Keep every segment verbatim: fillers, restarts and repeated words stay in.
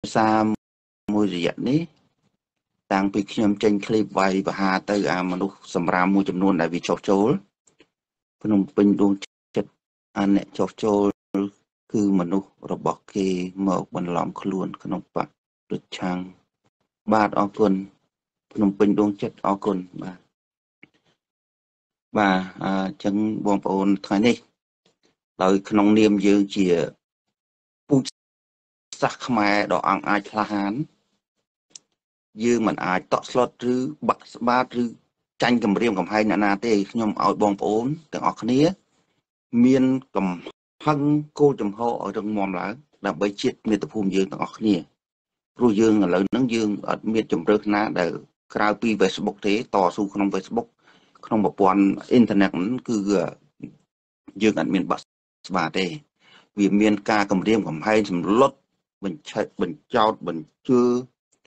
xa mùi gì vậy ní đang bị nhầm tranh clip vay và hà tới à mà lúc sầm ra mùi chấm luôn đại vì chọc chố phần bình đuông chất anh này chọc chố cứ mà lúc rồi bọc kì mở bằng lõm luôn cái nông bạc được trang ba ở quân phần bình đuông chất ở quân ba và chân bom ôn thoại này lời nông niệm dương chỉ bút sắc mẹ đỏ ăn ai là hán dương mình ai tọt slot rư bạc ba rư tranh cầm riêng cầm hai nà nà tê nhưng ở bom ôn từng ở khía miên cầm hăng cô chầm hộ ở trong mồm lá là bởi chết miệt tập hùng dương từng ở khía rồi dương là lời nắng dương ở miệt chầm rớt ná để crowd pi Facebook thế tỏ su không Facebook không một quan internet cứ dương ăn miền bắc và thế vì miền ca cầm riêng cầm hai chầm lót mình chạy mình trao mình chưa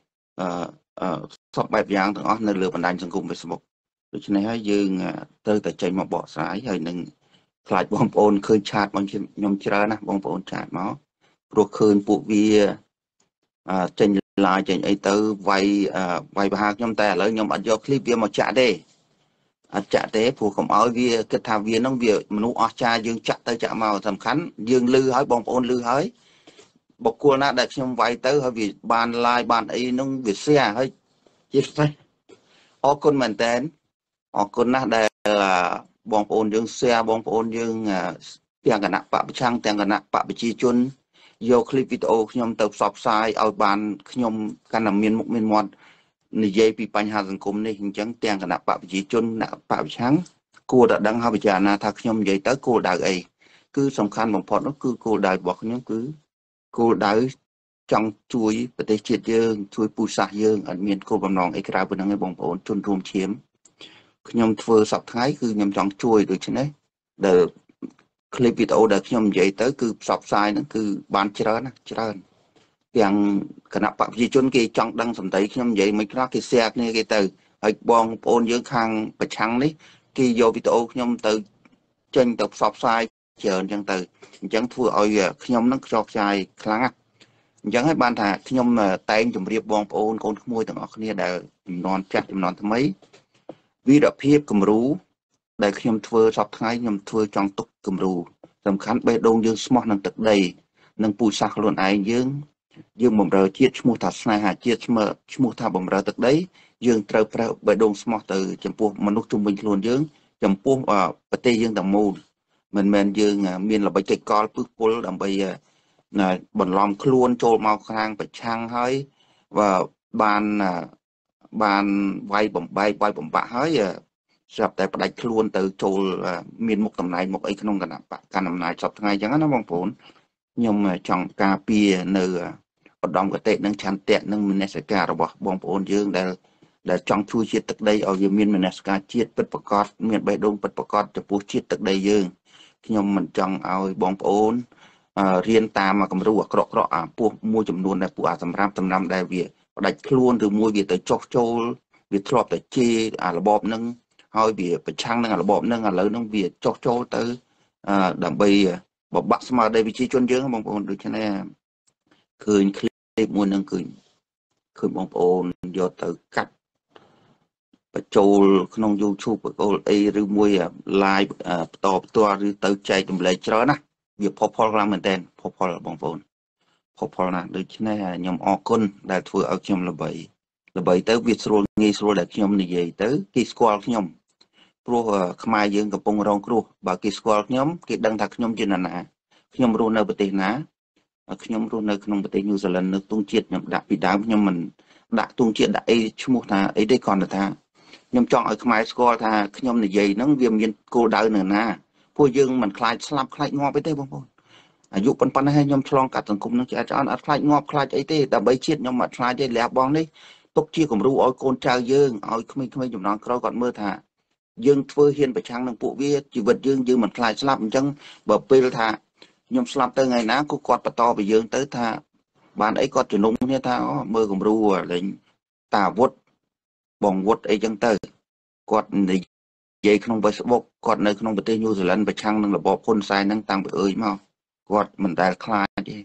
sắp bài giảng từng ở nơi lừa bàn đàn trong cùng Facebook cho nên hay dương tới tại chạy một bỏ sái hay nên lại bom ôn khơi chặt bằng nhom chira nè bom ôn chặt máu rồi khơi phụ vi trên lại trên ấy tới vay vay ba nhom ta lấy nhom ăn vô clip viên một chặt đi chặt thế phụ không ở vi cái thằng viên nó việc mình nuôi cha dương chặt tới chặt màu thầm khánh dương lư hỏi bom ôn lư hỏi bọc cua na đặt nhom vay tới hơi vì bàn lai bàn ấy nó việc xe hơi chết phải ở con mình tên ở con na đây là bom ôn dương xe bom ôn dương tiền cả nạp bạc trang tiền cả nạp bạc chi chun vô clip video nhom tập sọp sai ở bàn nhom căn làm miền một miền một này dây bị bánh hà dân cùng này hình chẳng tiền cả nạp bạc chi chun nạp bạc trắng cô đã đăng hai bây giờ na thắc nhom dây tới cô đại ấy cứ sòng khăn bằng phật nó cứ cô đại bọc nhom cứ cô đại trong chuốiประเทศជាតិយើងជួយពូសាសយើងអត់មានគោលបំណងអីក្រៅពីហ្នឹងឯងបងប្អូនជនរួមឈាមខ្ញុំធ្វើសប្តាហ៍ថ្ងៃគឺខ្ញុំចង់ជួយដូច្នេះដែល clip video ដែលខ្ញុំនិយាយទៅគឺផ្សព្វផ្សាយហ្នឹងគឺបានច្រើនណាច្រើនទាំងគណៈបព្វជិជនគេចង់ដឹងសម្ដីខ្ញុំនិយាយមិនខ្លះគេ share គ្នាគេទៅហើយបងប្អូនយើងខាងប្រឆាំងនេះគេយកវីដេអូខ្ញុំទៅចេញទៅផ្សព្វផ្សាយច្រើនអញ្ចឹងទៅអញ្ចឹងធ្វើឲ្យខ្ញុំនឹងខ្ចោះខ្ចាយខ្លាំងណាស់អញ្ចឹងហើយបានថាខ្ញុំតែងជម្រាបបងប្អូនកូនក្មួយទាំងអស់គ្នាដែលចំនួនចាស់ចំនួនថ្មីវីរភាពគំរូដែលខ្ញុំធ្វើសពថ្ងៃខ្ញុំធ្វើចង់ទុកគំរូសំខាន់បេះដូងយើងស្មោះនឹងទឹកដីនឹងពូជសាសន៍ខ្លួនឯងយើងយើងបំរើជាតិឈ្មោះថាស្នេហាជាតិឈ្មោះឈ្មោះថាបំរើទឹកដីយើងត្រូវប្រើបេះដូងស្មោះទៅចំពោះមនុស្សជុំវិញខ្លួនយើងចំពោះប្រទេសយើងទាំងមូលមិនមែនយើងមានល្បិចកិច្ចកលពឹសពុលដើម្បីបន្លំខ្លួនចូលមកខាងប្រឆាំងហើយvà ban ban vay bầm bay vay bầm bạ hơi sập tại đại luôn từ châu miền một tầm này một ấy không cần nạp cả năm này sập ngày chẳng nó mong phốn nhưng mà chọn cà pia nơi ở đông cái tệ nâng chăn tệ nâng mình sẽ cả rồi bỏ bong phốn dương để để chọn chui chiết từ đây ở miền mình sẽ chiết bật bạc cọt miền bãi đông bật bạc cọt cho bố chiết từ đây dương nhưng mình chọn ao bong phốn riêng ta mà cầm rùa cọ cọ à buộc mua chấm nuôn này buộc à tầm năm tầm năm đây việc đặt luôn từ mua việc tới chọc châu việc thọp tới chi à là bọp nâng hơi việc phải chăng nâng là bọp nâng là lớn nâng việc chọc châu tới đầm bì bọp bắt mà đây vị trí chuyên dưỡng bông bồn được cho nên cười clip mua nâng cười cười bông bồn do tới cắt và châu không YouTube và cô ấy rư mua live to to rư tới chạy chùm lấy cho nó việc phô phô làm mình tên phô phô là bông phôn phô phô là được chứ này nhóm ọ côn đãធ្វើឲ្យខ្ញុំល្បីល្បីទៅវាស្រួលងាយស្រួលដែលខ្ញុំនិយាយទៅគេស្គាល់ខ្ញុំព្រោះខ្មែរយើងកំពុងរងគ្រោះបើគេស្គាល់ខ្ញុំគេដឹងថាខ្ញុំជានរណាខ្ញុំរស់នៅប្រទេសណាខ្ញុំរស់នៅក្នុងប្រទេសញូហ្សេឡង់នៅទងជាតិខ្ញុំដាក់ពីដើមខ្ញុំមិនដាក់ទងជាតិដាក់អីឈ្មោះថាអីទេគ្រាន់តែថាខ្ញុំចង់ឲ្យខ្មែរស្គាល់ថាខ្ញុំនិយាយហ្នឹងវាមានគោលដៅនៅណាពួកយើងមិនខ្លាចស្លាប់ខ្លាចងាប់អីទេបងប្អូនអាយុប៉ុណ្ណឹងហើយខ្ញុំឆ្លងកាត់សង្គមនឹងឆ្អន់អត់ខ្លាចងាប់ខ្លាចអីទេដើម្បីជាតិខ្ញុំអត់ខ្លាចទេលះបងនេះទុកជាគំរូឲ្យកូនចៅយើងឲ្យក្មេងៗចំណងក្រោយគាត់មើលថាយើងធ្វើហ៊ានប្រឆាំងនឹងពួកវាជីវិតយើងយើងមិនខ្លាចស្លាប់អញ្ចឹងបើពេលថាខ្ញុំស្លាប់ទៅថ្ងៃណាក៏គាត់បន្តពីយើងទៅថាបានអីគាត់ជំនុំគ្នាថាមើលគំរូលេងតាវុធបងវុធអីចឹងទៅគាត់និយាយក្នុង Facebook គាត់នៅក្នុងប្រទេសញូហ្សេឡង់ប្រឆាំងនឹងរបបហ៊ុនសែនហ្នឹងតាំងពីអើយមកគាត់មិនដែលខ្លាចទេ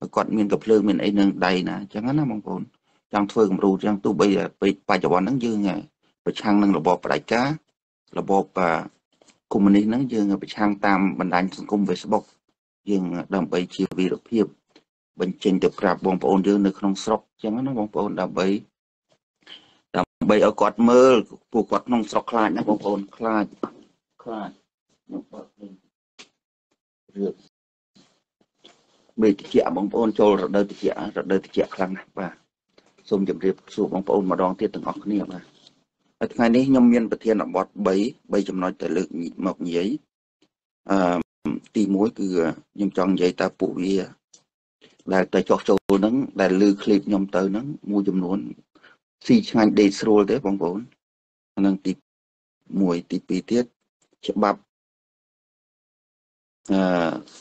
គាត់មានកំភ្លើងមានអីនឹងដៃណាអញ្ចឹងណាបងប្អូនចង់ធ្វើគំរូអញ្ចឹងទោះបីបច្ចុប្បន្នហ្នឹងយើងប្រឆាំងនឹងរបបផ្ដាច់ការរបបកុម្មុយនីសហ្នឹងយើងប្រឆាំងតាមបណ្ដាញសង្គម Facebook យើងដើម្បីជាវីរភាពបញ្ចេញទៅប្រាប់បងប្អូនយើងនៅក្នុងស្រុកអញ្ចឹងណាបងប្អូនដើម្បីដើម្បីឲ្យគាត់មើលពួកគាត់ក្នុងស្រុកខ្លាចណាបងប្អូនខ្លាចខ្លាចខ្ញុំបើកនេះរឿងមេតិចបងប្អូនចូលរដូវតិចរដូវតិចខ្លាំងណាស់បាទសូមជម្រាបសួរបងប្អូនម្ដងទៀតទាំងអស់គ្នាបាទហើយថ្ងៃនេះខ្ញុំមានប្រធានបទ3 3ចំណុចទៅលើកមកនិយាយអឺទី1គឺខ្ញុំចង់និយាយតើពួកវាដែលទៅចោះចូលហ្នឹងដែលលើคลิปខ្ញុំទៅហ្នឹងមួយចំនួនស៊ីឆ្ងាញ់ដេកស្រួលទេបងប្អូនហ្នឹងទី1ទី2ទៀតច្បាប់អឺ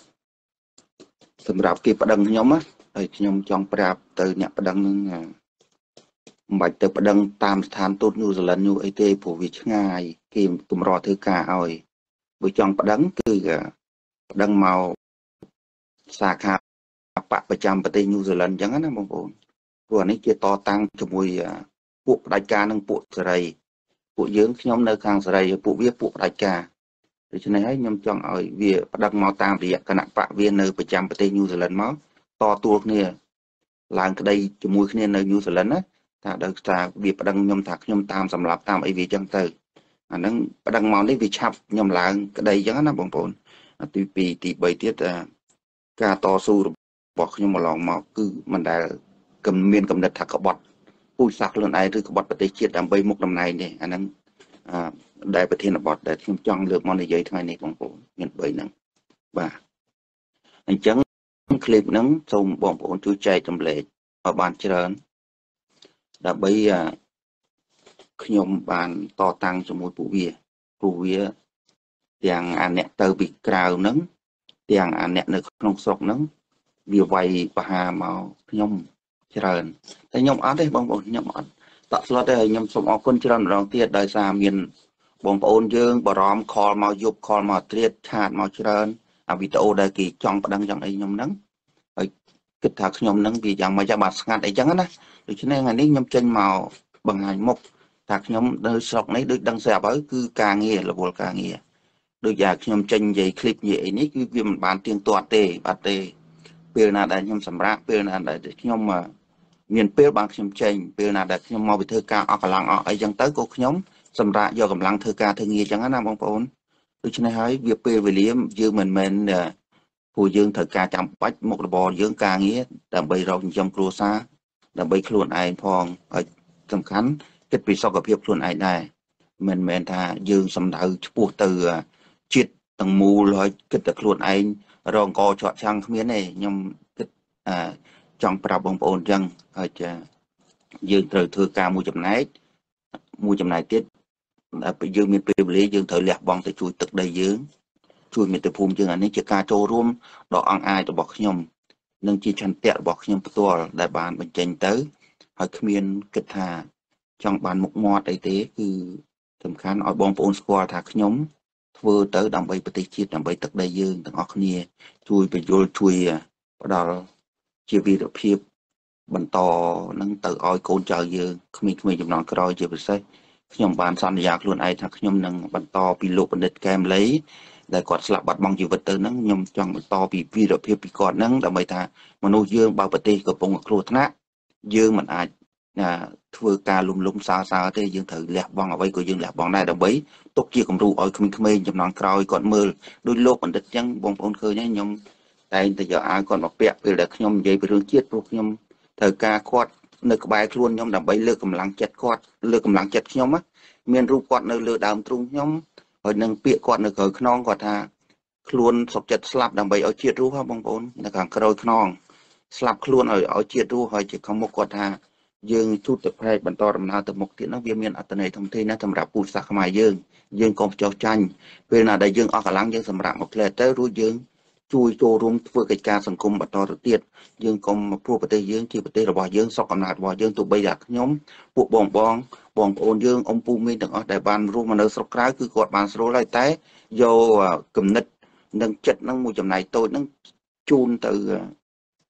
សម្រាប់គេប្តឹងខ្ញុំណាហើយខ្ញុំចង់ប្រាប់ទៅអ្នកប្តឹងហ្នឹងមិនបាច់ទៅប្តឹងតាមស្ថានទូតញូហ្សេឡង់ញូអីទេព្រោះវាឆ្ងាយគេកម្រធ្វើការឲ្យបើចង់ប្តឹងគឺប្តឹងមកសាខាបកប្រចាំប្រទេសញូហ្សេឡង់អញ្ចឹងណាបងប្អូនព្រោះអានេះជាតតាំងជាមួយពួកផ្ដាច់ការនិងពួកសេរីពួកយើងខ្ញុំនៅខាងសេរីពួកវាពួកផ្ដាច់ការដូច្នេះហើយខ្ញុំចង់ឲ្យវាប្តឹងមកតាមរយៈគណៈបកវានៅប្រចាំប្រទេសញូហ្សេឡង់មកតទួលគ្នាឡើងក្តីជាមួយគ្នានៅញូហ្សេឡង់ណាថាដល់ថាវាប្តឹងខ្ញុំថាខ្ញុំតាមសម្រាប់តាមអីវាអញ្ចឹងទៅអាហ្នឹងប្តឹងមកនេះវាឆាប់ខ្ញុំឡើងក្តីអញ្ចឹងណាបងប្អូនទី2ទី3ទៀតការតស៊ូរបស់ខ្ញុំមកឡងមកគឺមិនដែលមានកំណត់ថាក្បត់ពូជសាសន៍ខ្លួនឯងឬក្បត់ប្រទេសជាតិដើម្បីមុខតំណែងទេអាហ្នឹងអឺដែលប្រធានបទដែលខ្ញុំចង់លើកមកនិយាយថ្ងៃនេះបងប្អូនមាន3ហ្នឹងបាទអញ្ចឹងคลิปហ្នឹងសូមបងប្អូនជួយចែកចម្លែកឲ្យបានច្រើនដើម្បីខ្ញុំបានតតាំងជាមួយពួកវាពួកវាទាំងអាអ្នកទៅពីក្រៅហ្នឹងទាំងអាអ្នកនៅក្នុងស្រុកហ្នឹងវាវាយបហាមកខ្ញុំច្រើនតែខ្ញុំអត់ទេបងប្អូនខ្ញុំអត់តក់ស្លុតទេហើយខ្ញុំសូមអរគុណច្រើនម្ដងទៀតដោយសារមានបងប្អូនយើងបារម្ភខលមកយប់ខលមកត្រៀតឆាតមកច្រើនអាវីដេអូដែលគេចង់ប្តឹងយ៉ាងអីខ្ញុំហ្នឹងហើយគិតថាខ្ញុំហ្នឹងវាយ៉ាងម៉េចបានស្ងាត់អីចឹងណាដូច្នេះថ្ងៃនេះខ្ញុំចេញមកបង្ហាញមុខថាខ្ញុំនៅស្រុកនេះដូចដឹងស្រាប់ហើយគឺការងាររវល់ការងារដូចយ៉ាងខ្ញុំចេញនិយាយคลิปនិយាយអីនេះគឺវាមិនបានទៀងទាត់ទេបាត់ទេពេលណាដែលខ្ញុំសម្រាប់ពេលណាដែលខ្ញុំមានពេលបានខ្ញុំចេញពេលណាដែលខ្ញុំមកវិធ្វើការអស់កម្លាំងអស់អីចឹងទៅក៏ខ្ញុំសម្រាប់យកកម្លាំងធ្វើការធ្វើងារចឹងណាបងប្អូនដូច្នេះហើយវាពេលវេលាយើងមិនមែនព្រោះយើងត្រូវការចាំបាច់មុខរបរយើងការងារដើម្បីរកចិញ្ចឹមគ្រួសារដើម្បីខ្លួនឯងផងហើយសំខាន់គិតពីសុខភាពខ្លួនឯងដែរមិនមែនថាយើងសម្ដៅឆ្ពោះទៅជាតិទាំងមូលហើយគិតតែខ្លួនឯងរងកជាប់ឆាំងគ្មានទេខ្ញុំគិតចង់ប្រាប់បងប្អូនអញ្ចឹងហើយចាយើងត្រូវធ្វើការមួយចំណែកមួយចំណែកទៀតដែលយើងមានពេលវេលាយើងត្រូវលះបង់ទៅជួយទឹកដីយើងជួយមាតុភូមិយើងអានេះជាការចូលរួមដ៏អង្អាចរបស់ខ្ញុំនិងជាឆន្ទៈរបស់ខ្ញុំផ្ទាល់ដែលបានបញ្ចេញទៅហើយគ្មានគិតថាចង់បានមុខមាត់អីទេគឺសំខាន់ឲ្យបងប្អូនស្គាល់ថាខ្ញុំធ្វើទៅដើម្បីប្រទេសជាតិដើម្បីទឹកដីយើងទាំងអស់គ្នាជួយបញ្យល់ជួយផ្ដល់ជាវីរភាពបន្តនឹងទៅឲ្យកូនចៅយើងក្មេងៗចំនួនក្រោយជាពិសេសខ្ញុំបានសន្យាខ្លួនឯងថាខ្ញុំនឹងបន្តពីលោកបណ្ឌិតកែមលីដែលគាត់ស្លាប់បាត់បង់ជីវិតទៅហ្នឹងខ្ញុំចង់បន្តពីវីរភាពពីគាត់ហ្នឹងដើម្បីថាមនុស្សយើងបើប្រទេសកំពុងគ្រោះថ្នាក់យើងមិនអាចធ្វើការលំលំសើសើទេយើងត្រូវលះបង់អ្វីក៏យើងលះបង់ដែរដើម្បីទុកជាគំរូឲ្យក្មេងៗចំនួនក្រោយគាត់មើលដោយលោកបណ្ឌិតចឹងបងប្អូនឃើញហើយខ្ញុំតែងតែយកអាវគាត់មកពាក់ពេលដែលខ្ញុំនិយាយពីរឿងជាតិព្រោះខ្ញុំត្រូវការគាត់នៅក្បែរខ្លួនខ្ញុំដើម្បីលើកកម្លាំងចិត្តគាត់លើកកម្លាំងចិត្តខ្ញុំមានរូបគាត់នៅលើដើមទ្រូងខ្ញុំហើយនឹងពាក្យគាត់នៅក្រោយខ្នងគាត់ថាខ្លួនសុខចិត្តស្លាប់ដើម្បីឲ្យជាតិរស់បងប្អូននៅខាងក្រោយខ្នងស្លាប់ខ្លួនឲ្យឲ្យជាតិរស់ហើយជាខាងមុខគាត់ថាយើងជួបតែផ្លែកបន្តដំណើរទៅមុខទៀតហ្នឹងវាមានអត្ថន័យធំធេងណាស់សម្រាប់ពូជសាសន៍ខ្មែរយើងយើងកុំចោះចាញ់ពេលណាដែលយើងអស់កម្លាំងយើងសម្រាប់មកផ្លែទៅរួចយើងជួយចូលរួមធ្វើកិច្ចការសង្គមបន្តទៅទៀតយើងកុំព្រោះប្រទេសយើងជាប្រទេសរបស់យើងសុខអំណាចរបស់យើងទោះបីថាខ្ញុំពួកបងបងបងប្អូនយើងអ៊ំពូមីងទាំងអស់ដែលបានរស់មកនៅស្រុកក្រៅគឺគាត់បានស្រួលហើយតែយកគំនិតនិងចិត្តហ្នឹងមួយចំណែកតូចហ្នឹងជូនទៅ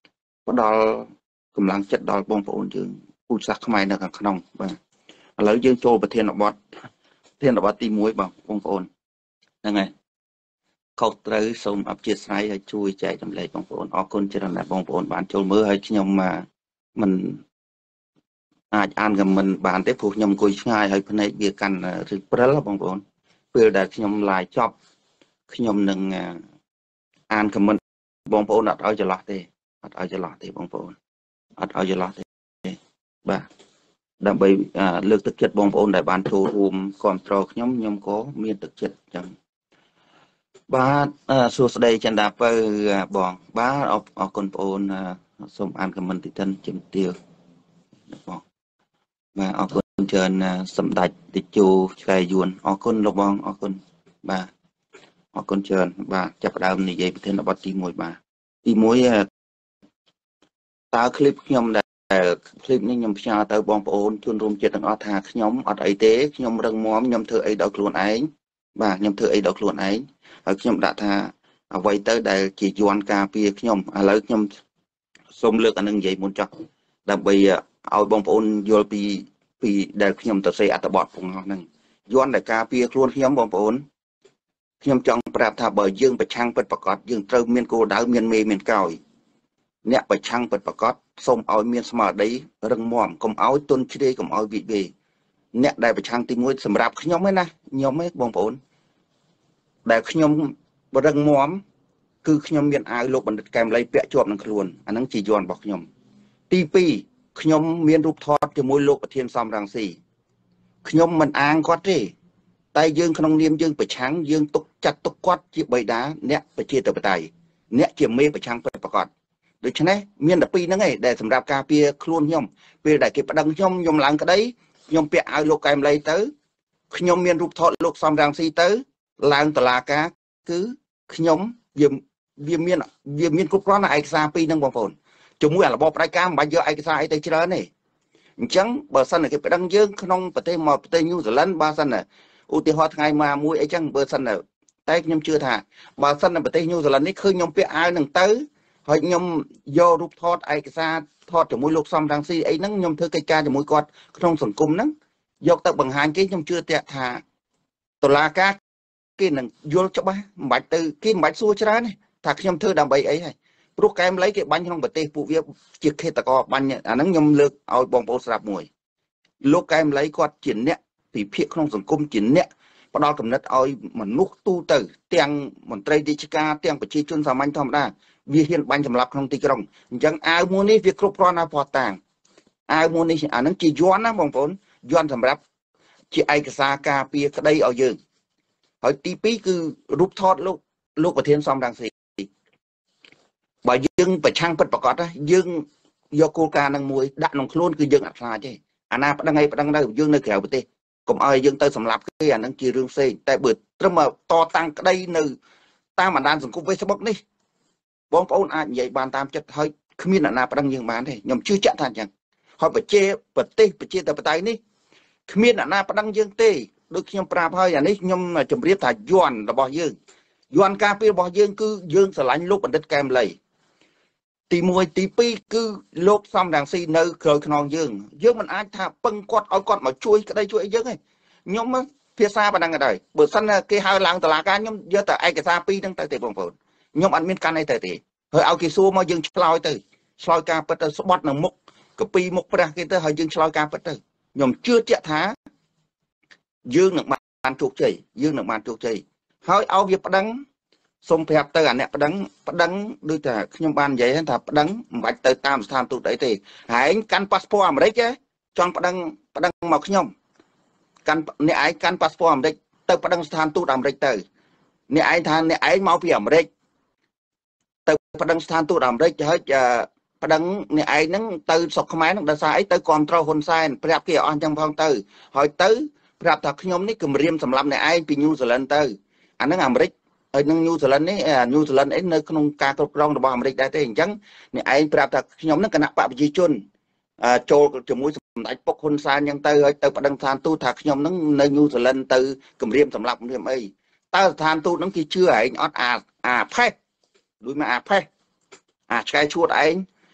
ដល់កម្លាំងចិត្តដល់បងប្អូនយើងពូជសាសន៍ខ្មែរនៅខាងក្នុងបាទឥឡូវយើងចូលប្រធានបទប្រធានបទទីមួយបងបងប្អូនហ្នឹងហើយខុសត្រូវសូមអព្យាស្រ័យឲ្យជួយចែកចម្លែកបងប្អូនអរគុណច្រើនណាស់បងប្អូនបានចូលមើលហើយខ្ញុំមិនអាចអានខមមិនបានទេព្រោះខ្ញុំអង្គុយឆ្ងាយហើយភ្នែកវាកាន់ឬព្រិលបងប្អូនពេលដែលខ្ញុំឡាយចប់ខ្ញុំនឹងអានខមមិនបងប្អូនអត់ឲ្យច្រឡោះទេអត់ឲ្យច្រឡោះទេបងប្អូនអត់ឲ្យច្រឡោះទេបាទដើម្បីលើកទឹកចិត្តបងប្អូនដែលបានចូលរួមគ្រប់គ្រងខ្ញុំខ្ញុំក៏មានទឹកចិត្តអញ្ចឹងបាទសួស្តីចិនដាពៅបងបាទអរគុណបងប្អូនសូមអានខមមិនតិចជំទាវបងបាទអរគុណច្រើនសម្ដេចតេជោឆ្កែយួនអរគុណលោកបងអរគុណបាទអរគុណច្រើនបាទចាប់ផ្ដើមនិយាយប្រធានបទទីមួយបាទទីមួយតើคลิปខ្ញុំដែលคลิปនេះខ្ញុំផ្សាយទៅបងប្អូនជនរួមជាតិទាំងអស់ថាខ្ញុំអត់អីទេខ្ញុំរឹងមាំខ្ញុំធ្វើអីដល់ខ្លួនឯងបាទខ្ញុំធ្វើអីដល់ខ្លួនឯងហើយខ្ញុំដាក់ថាអ្វីទៅដែលជាយន់ការពារខ្ញុំឥឡូវខ្ញុំសូមលើកអានឹងនិយាយមុនចុះដើម្បីឲ្យបងប្អូនយល់ពីពីដែលខ្ញុំទៅសេអត្ថបទផងហ្នឹងយន់ដែលការពារខ្លួនខ្ញុំបងប្អូនខ្ញុំចង់ប្រាប់ថាបើយើងប្រឆាំងពិតប្រកបយើងត្រូវមានគោលដៅមានមេមានកោយអ្នកប្រឆាំងពិតប្រកបសូមឲ្យមានស្មារតីរឹងមាំកុំឲ្យទន់ជ្រាយកុំឲ្យវិវេអ្នកដែលប្រឆាំងទីមួយសម្រាប់ខ្ញុំឯណាខ្ញុំឯងបងប្អូនដែលខ្ញុំរឹងមាំគឺខ្ញុំមានអាវលោកបណ្ឌិតកែមលីពាក់ជាប់នឹងខ្លួនអាហ្នឹងជាយន់របស់ខ្ញុំទីពីរខ្ញុំមានរូបថតជាមួយលោកប្រធានសំរងស៊ីខ្ញុំមិនអាងគាត់ទេតែយើងក្នុងនាមយើងប្រឆាំងយើងទុកចាត់ទុកគាត់ជាបិតាអ្នកប្រជាធិបតេយ្យអ្នកជាមេប្រឆាំងពិតប្រាកដដូច្នេះមានតែពីរហ្នឹងឯងដែលសម្រាប់ការពារខ្លួនខ្ញុំពេលដែលគេប្តឹងខ្ញុំខ្ញុំឡើងក្តីខ្ញុំពាក់អាវលោកកែមលីទៅខ្ញុំមានរូបថតលោកសំរងស៊ីទៅឡើងតុលាការគឺខ្ញុំវាវាមានវាមានគ្រប់គ្រាន់តែឯកសារពីរហ្នឹងបងប្អូនជាមួយអារបបផ្ដាច់ការមិនបាច់យកឯកសារអីទៅច្រើនទេអញ្ចឹងបើសិនតែគេប្តឹងយើងក្នុងប្រទេសមកប្រទេសញូហ្សេឡង់បើសិនឧទាហរណ៍ថ្ងៃមកមួយអីចឹងបើសិនតែខ្ញុំជឿថាបើសិនតែប្រទេសញូហ្សេឡង់នេះឃើញខ្ញុំពាក់អាវហ្នឹងទៅហើយខ្ញុំយករូបថតឯកសារថតជាមួយលោកសំរងស៊ីអីហ្នឹងខ្ញុំធ្វើកិច្ចការជាមួយគាត់ក្នុងសង្គមហ្នឹងយកទៅបង្ហាញគេខ្ញុំជឿតែថាតុលាការគេនឹងយល់ច្បាស់មិនបាច់ទៅគេមិនបាច់សួរច្រើនទេថាខ្ញុំធ្វើដើម្បីអីហើយព្រោះកែមលីគេបាញ់ក្នុងប្រទេសពួកវាជាឃាតករបាញ់អាហ្នឹងខ្ញុំលើកឲ្យបងប្អូនស្ដាប់មួយលោកកែមលីគាត់ជាអ្នកពិភាក្សាក្នុងសង្គមជាអ្នកផ្ដល់គំនិតឲ្យមនុស្សទូទៅទាំងមន្ត្រីរាជការទាំងប្រជាជនសាមញ្ញធម្មតាវាហ៊ានបាញ់សម្លាប់ក្នុងទីក្រុងអញ្ចឹងអាវមួយនេះវាគ្រប់គ្រាន់ណាស់ផោះតាំងអាវមួយនេះអាហ្នឹងជាយន់ណាបងប្អូនយន់សម្រាប់ជាឯកសារការពារក្តីឲ្យយើងហើយទីពីរគឺរូបថតលោកលោកប្រធានសំរងស៊ីបើយើងប្រឆាំងពិតប្រកបយើងយកគោលការណ៍នឹងមួយដាក់ក្នុងខ្លួនគឺយើងអត់ខ្លាចទេអាណាប្តឹងអីប្តឹងទៅយើងនៅក្រៅប្រទេសកុំឲ្យយើងទៅសម្លាប់គេអានឹងជារឿងផ្សេងតែបើត្រឹមតតាំងក្តីនៅតាមបណ្ដាញសង្គម Facebook នេះបងប្អូនអាចនិយាយបានតាមចិត្តហើយគ្មានអាណាប្តឹងយើងបានទេខ្ញុំជឿជាក់ថាអញ្ចឹងហើយប្រជាប្រទេសប្រជាធិបតេយ្យនេះគ្មានអាណាប្តឹងយើងទេដូចខ្ញុំប្រាប់ហើយអានេះខ្ញុំជម្រាបថាយន់របស់យើងយន់ការពាររបស់យើងគឺយើងស្រឡាញ់លោកបណ្ឌិតកែមលីទីមួយទីពីរគឺលោកសំរងស៊ីនៅក្រោយខ្នងយើងយើងមិនអាចថាពឹងគាត់ឲ្យគាត់មកជួយក្តីជួយអីយើងទេខ្ញុំភាសាប៉ុណ្ណឹងដែរបើសិនគេហៅឡើងតុលាការខ្ញុំយកតែឯកសារពីរហ្នឹងទៅទេបងប្អូនខ្ញុំអត់មានកាន់អីទៅទេហើយឲ្យគេសួរមកយើងឆ្លើយទៅឆ្លើយការពិតទៅស្បត់នៅមុខកពីមុខព្រះគេទៅហើយយើងឆ្លើយការពិតទៅខ្ញុំជឿជាក់ថាយើងនឹងបានជោគជ័យយើងនឹងបានជោគជ័យហើយឲ្យវាប្តឹងសូមប្រាប់ទៅអាអ្នកប្តឹងប្តឹងដូចថាខ្ញុំបាននិយាយថាប្តឹងមិនបាច់ទៅតាមស្ថានទូតអីទេហែងកាន់ប៉ាសពតអាមេរិកចង់ប្តឹងប្តឹងមកខ្ញុំកាន់អ្នកឯងកាន់ប៉ាសពតអាមេរិកទៅប្តឹងស្ថានទូតអាមេរិកទៅអ្នកឯងថាអ្នកឯងមកពីអាមេរិកទៅប្តឹងស្ថានទូតអាមេរិកហើយប្តឹងអ្នកឯងហ្នឹងទៅស្រុកខ្មែរហ្នឹងដោយសារអីទៅគ្រប់គ្រងហ៊ុនសែនប្រាប់គេអស់អញ្ចឹងផងទៅហើយទៅប្រាប់ថាខ្ញុំនេះគម្រាមសម្រាប់អ្នកឯងពីញូហ្សេឡង់ទៅអាហ្នឹងអាមេរិកហើយនឹងញូហ្សេឡង់នេះញូហ្សេឡង់អីនៅក្នុងការគ្រប់គ្រងរបស់អាមេរិកដែរទេអញ្ចឹងអ្នកឯងប្រាប់ថាខ្ញុំហ្នឹងគណៈបកប្រជាជនចូលជាមួយសម្ដេចពុកហ៊ុនសែនអញ្ចឹងទៅហើយទៅប្តឹងស្ថានទូតថាខ្ញុំហ្នឹងនៅញូហ្សេឡង់ទៅគម្រាមសម្រាប់គម្រាមអីតើស្ថានទូតហ្នឹងគេជឿឯងអត់អាអាផេះដូចមកអាផេះអាឆ្កែឈួតឯង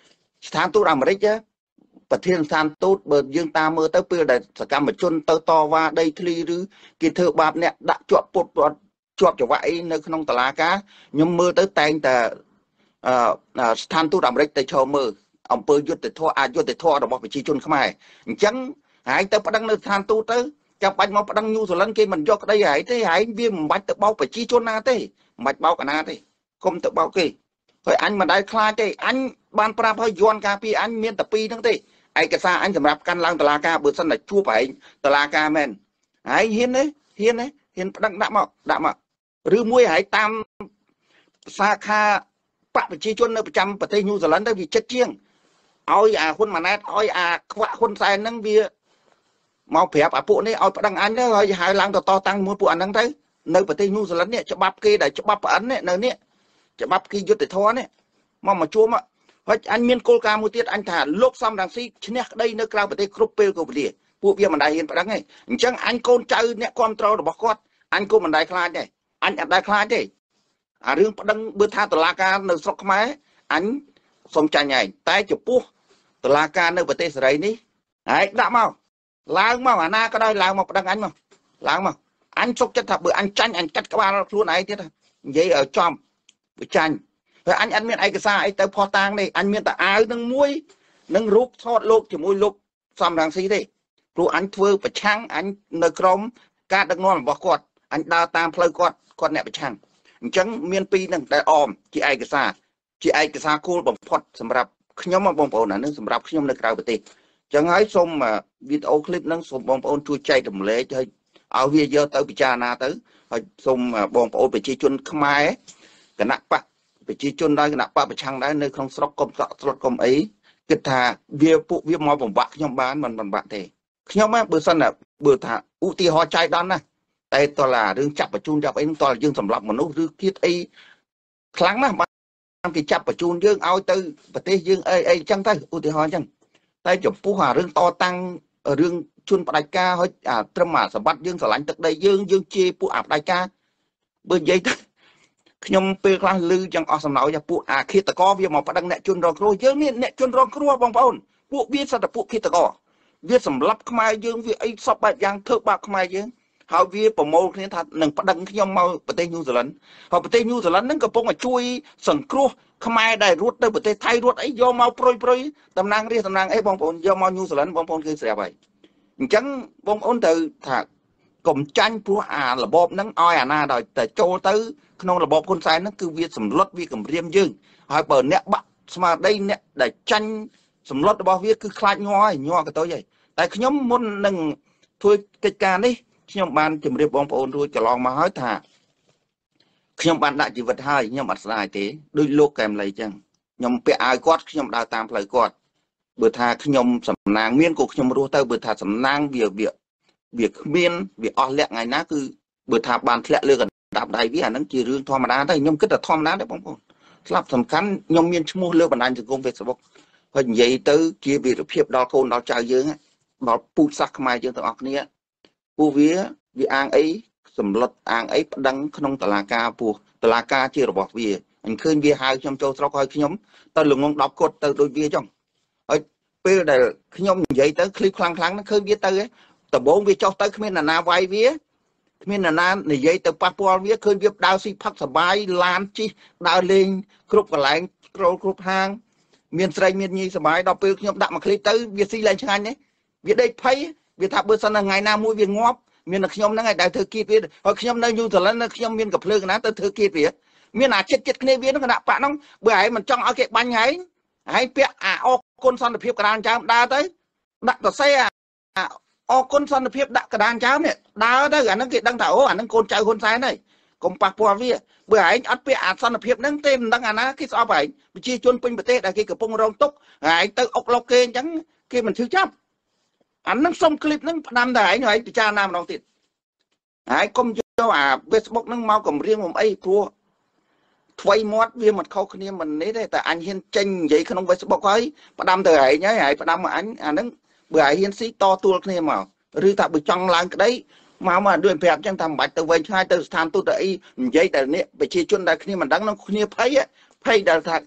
ស្ថានទូតអាមេរិកប្រធានស្ថានទូតបើយើងតាមមើលទៅពេលដែលសកម្មជនទៅតវ៉ាដីធ្លីឬគេធ្វើបាបអ្នកដាក់ជាប់ពុតជាប់ច្រវាក់អីនៅក្នុងតុលាការខ្ញុំមើលទៅតែងតែស្ថានទូតអាមេរិកទៅឈរមើលអំពើយុត្តិធម៌អយុត្តិធម៌របស់ប្រជាជនខ្មែរអញ្ចឹងហើយទៅប្តឹងនៅស្ថានទូតទៅចាំបាច់មកប្តឹងញូហ្សេឡង់គេមិនយកក្តីហើយទេហើយវាមិនបាច់ទៅបោកប្រជាជនណាទេមិនបាច់បោកអាណាទេគុំទៅបោកគេហើយអញមិនដែលខ្លាចទេអញបានប្រាប់ឲ្យយន់ការពីអញមានតែពីរហ្នឹងទេឯកសារអញសម្រាប់កាន់ឡើងតុលាការបើសិនតែជួបឯងតុលាការមែនហើយហ៊ានទេហ៊ានទេហ៊ានប្តឹងដាក់មកដាក់មកឬមួយហើយតាមសាខាបកប្រជាជននៅប្រចាំប្រទេសញូហ្សេឡង់ទៅវាចិត្តជាងឲ្យអាហ៊ុនម៉ាណែតឲ្យអាខ្វាក់ហ៊ុនសែនហ្នឹងវាមកប្រាប់អាពួកនេះឲ្យប្តឹងអញទៅហើយហៅឡើងទៅតតាំងមួយពួកអាហ្នឹងទៅនៅប្រទេសញូហ្សេឡង់នេះច្បាប់គេដែលច្បាប់ប្អិននេះនៅនេះច្បាប់គេយុត្តិធម៌នេះមកមកជួមហើយអញមានគោលការណ៍មួយទៀតអញថាលោកសំរងស៊ីឈ្នះក្តីនៅក្រៅប្រទេសគ្រប់ពេលគ្រប់វេលាពួកវាមិនដែលហ៊ានប្តឹងទេអញ្ចឹងអញកូនចៅអ្នកគ្រប់គ្រងរបស់គាត់អញក៏មិនដែលខ្លាចដែរអញអត់ដែលខ្លាចទេអារឿងប្តឹងបើថាតុលាការនៅស្រុកខ្មែរអញសុំចាញ់ឯងតែចំពោះតុលាការនៅប្រទេសសេរីនេះហើយដាក់មកឡើងមកអាណាក៏ដោយឡើងមកប្តឹងអញមកឡើងមកអញសុកចិត្តថាបើអញចាញ់អញកាត់ក្បាលខ្លួនឯងទៀតនិយាយឲ្យចំបើចាញ់ហើយអញអត់មានឯកសារអីទៅផុសតាងនេះអញមានតែអាវនឹងមួយនឹងរូបថតលោកជាមួយលោកសំរងស៊ីទេព្រោះអញធ្វើប្រឆាំងអញនៅក្រមការដឹកនាំរបស់គាត់អញដើរតាមផ្លូវគាត់គាត់អ្នកប្រឆាំងអញ្ចឹងមានពីរហ្នឹងតែអមជាឯកសារជាឯកសារគោលបំផុតសម្រាប់ខ្ញុំបងប្អូនអានេះសម្រាប់ខ្ញុំនៅក្រៅប្រទេសអញ្ចឹងហើយសូមវីដេអូឃ្លីបហ្នឹងសូមបងប្អូនជួយចែករំលែកឲ្យឲ្យវាយកទៅពិចារណាទៅហើយសូមបងប្អូនប្រជាជនខ្មែរគណៈបកប្រជាជនដែរគណៈបកប្រឆាំងដែរនៅក្នុងស្រុកកុំសក់ស្លុតកុំអីគិតថាវាពួកវាមកបំបាក់ខ្ញុំបានមិនបំបាក់ទេខ្ញុំហ្នឹងបើសិនបើថាឧទាហរណ៍ចៃដន្យណាតែតើឡារឿងចាប់បញ្ជូនចាប់អីតើយើងសម្លាប់មនុស្សឬគៀតអីខ្លាំងណាស់បានគេចាប់បញ្ជូនយើងឲ្យទៅប្រទេសយើងអីអីចឹងទៅឧទាហរណ៍ចឹងតែចំពោះអារឿងតតាំងរឿងជន់ផ្ដាច់ការហើយអាត្រឹមអាសម្បត្តិយើងស្រឡាញ់ទឹកដីយើងយើងជេរពួកអាផ្ដាច់ការបើនិយាយទៅខ្ញុំពេលខ្លះឮចឹងអស់សំណោចពួកអាឃាតករវាមកប្តឹងអ្នកជនរងគ្រោះយើងមានអ្នកជនរងគ្រោះបងប្អូនពួកវាសត្វតែពួកឃាតករវាសម្លាប់ខ្មែរយើងវាអីសពបែបយ៉ាងធ្វើបាបខ្មែរយើងហើយវាប្រមូលគ្នាថានឹងប្តឹងខ្ញុំមកប្រទេសញូហ្សេឡង់ហើយប្រទេសញូហ្សេឡង់ហ្នឹងកំពុងតែជួយសង្គ្រោះខ្មែរដែលរត់ទៅប្រទេសថៃរត់អីយកមកប្រុយប្រុយតំណាងរាជតំណាងអីបងប្អូនយកមកញូហ្សេឡង់បងប្អូនគឺស្រាប់ហើយអញ្ចឹងបងប្អូនត្រូវថាកុំចាញ់ព្រោះអារបបហ្នឹងឲ្យអាណាដល់តែចូលទៅក្នុងរបបហ៊ុនសែនហ្នឹងគឺវាសម្លុតវាគម្រាមយើងហើយបើអ្នកបាក់ស្មារតីអ្នកដែលចាញ់សម្លុតរបស់វាគឺខ្លាចញ័រហើយញ័រក៏ទៅហើយតែខ្ញុំមុននឹងធ្វើកិច្ចការនេះខ្ញុំបានជម្រាបបងប្អូនរួចកន្លងមកហើយថាខ្ញុំបានដាក់ជីវិតហើយខ្ញុំអត់ស្ដាយទេដូចលោកកែមលីចឹងខ្ញុំពាក់អាវគាត់ខ្ញុំដើរតាមផ្លូវគាត់បើថាខ្ញុំសំណាងមានក៏ខ្ញុំរស់ទៅបើថាសំណាងវាវាវាគ្មានវាអស់លក្ខថ្ងៃណាគឺបើថាបានធ្លាក់លើកណ្ដាប់ដៃវាអាហ្នឹងជារឿងធម្មតាតែខ្ញុំគិតថាធម្មតាទេបងប្អូនស្លាប់សំខាន់ខ្ញុំមានឈ្មោះលើបណ្ដាញសង្គម Facebook ហើយនិយាយទៅជាវីរភាពដល់កូនដល់ចៅយើងដល់ពូជសាសន៍ខ្មែរយើងទាំងអស់គ្នាពួកវាវាអាងអីសម្លុតអាងអីប្តឹងក្នុងតុលាការពោះតុលាការជារបស់វាអញឃើញវាហៅខ្ញុំចូលស្រុកហើយខ្ញុំទៅល្ងងដប់គាត់ទៅដូចវាចឹងហើយពេលដែលខ្ញុំនិយាយទៅឃ្លីបខ្លាំងខ្លាំងហ្នឹងឃើញវាទៅដំបងវាចុះទៅគ្មានអ្នកណាវាយវាគ្មានអ្នកណានិយាយទៅប៉ះពាល់វាឃើញវាដើរស៊ីផឹកសបាយឡានជិះដើរលេងគ្រប់កន្លែងក្រូលគ្រប់ហាងមានស្រីមានញីសបាយដល់ពេលខ្ញុំដាក់មួយឃ្លីបទៅវាស៊ីឡើងឆ្ងាញ់នេះវាដេកភ័យវាថាបើសិនថ្ងៃណាមួយវាងាប់មានតែខ្ញុំហ្នឹងឯងដែលធ្វើគៀតវាហើយខ្ញុំនៅញូហ្សេឡង់នៅខ្ញុំមានកភ្លើងណាទៅធ្វើគៀតវាមានអាចិត្តចិត្តគ្នាវាហ្នឹងគណៈបកហ្នឹងបើឯងមិនចង់ឲ្យគេបាញ់ហើយហើយពាក់អាអគុណសន្តិភាពកណ្ដាលចើមដើរទៅដាក់ទៅសេអាអគុណសន្តិភាពដាក់កណ្ដាលចើមនេះដើរទៅអាហ្នឹងគេដឹងថាអូអាហ្នឹងកូនចៅហ៊ុនសែនហើយកុំប៉ះពាល់វាបើឯងអត់ពាក់អាសន្តិភាពហ្នឹងទេមិនដឹងអាណាគេស្អប់ឯងប្រជាជនពេញប្រទេសដែលគេកំពុងរងទុក្ខឯងទៅអុកឡុកគេអញ្ចឹងគេមិនឈឺចាប់អាហ្នឹងសុំคลิปហ្នឹងផ្ដាំតែឯងហើយពិចារណាម្ដងទៀតហើយកុំយកអា Facebook ហ្នឹងមកគម្រាមខ្ញុំអីព្រោះថ្វីមាត់វាមិនខុសគ្នាមិននេះទេតែអញហ៊ានចេញនិយាយក្នុង Facebook ហើយផ្ដាំទៅឯងហើយហើយផ្ដាំមកអញអាហ្នឹងបើឯងហ៊ានស៊ីតទួលគ្នាមកឬថាបើចង់ឡើងក្តីមកមកដូចប្រាប់អញ្ចឹងថាមិនបាច់ទៅវិញឆ្ងាយទៅស្ថានទូតទៅអីនិយាយតែនេះប្រជាជនដែលគ្នាមិនដឹងនឹងគ្នាភ័យភ័យដែលថា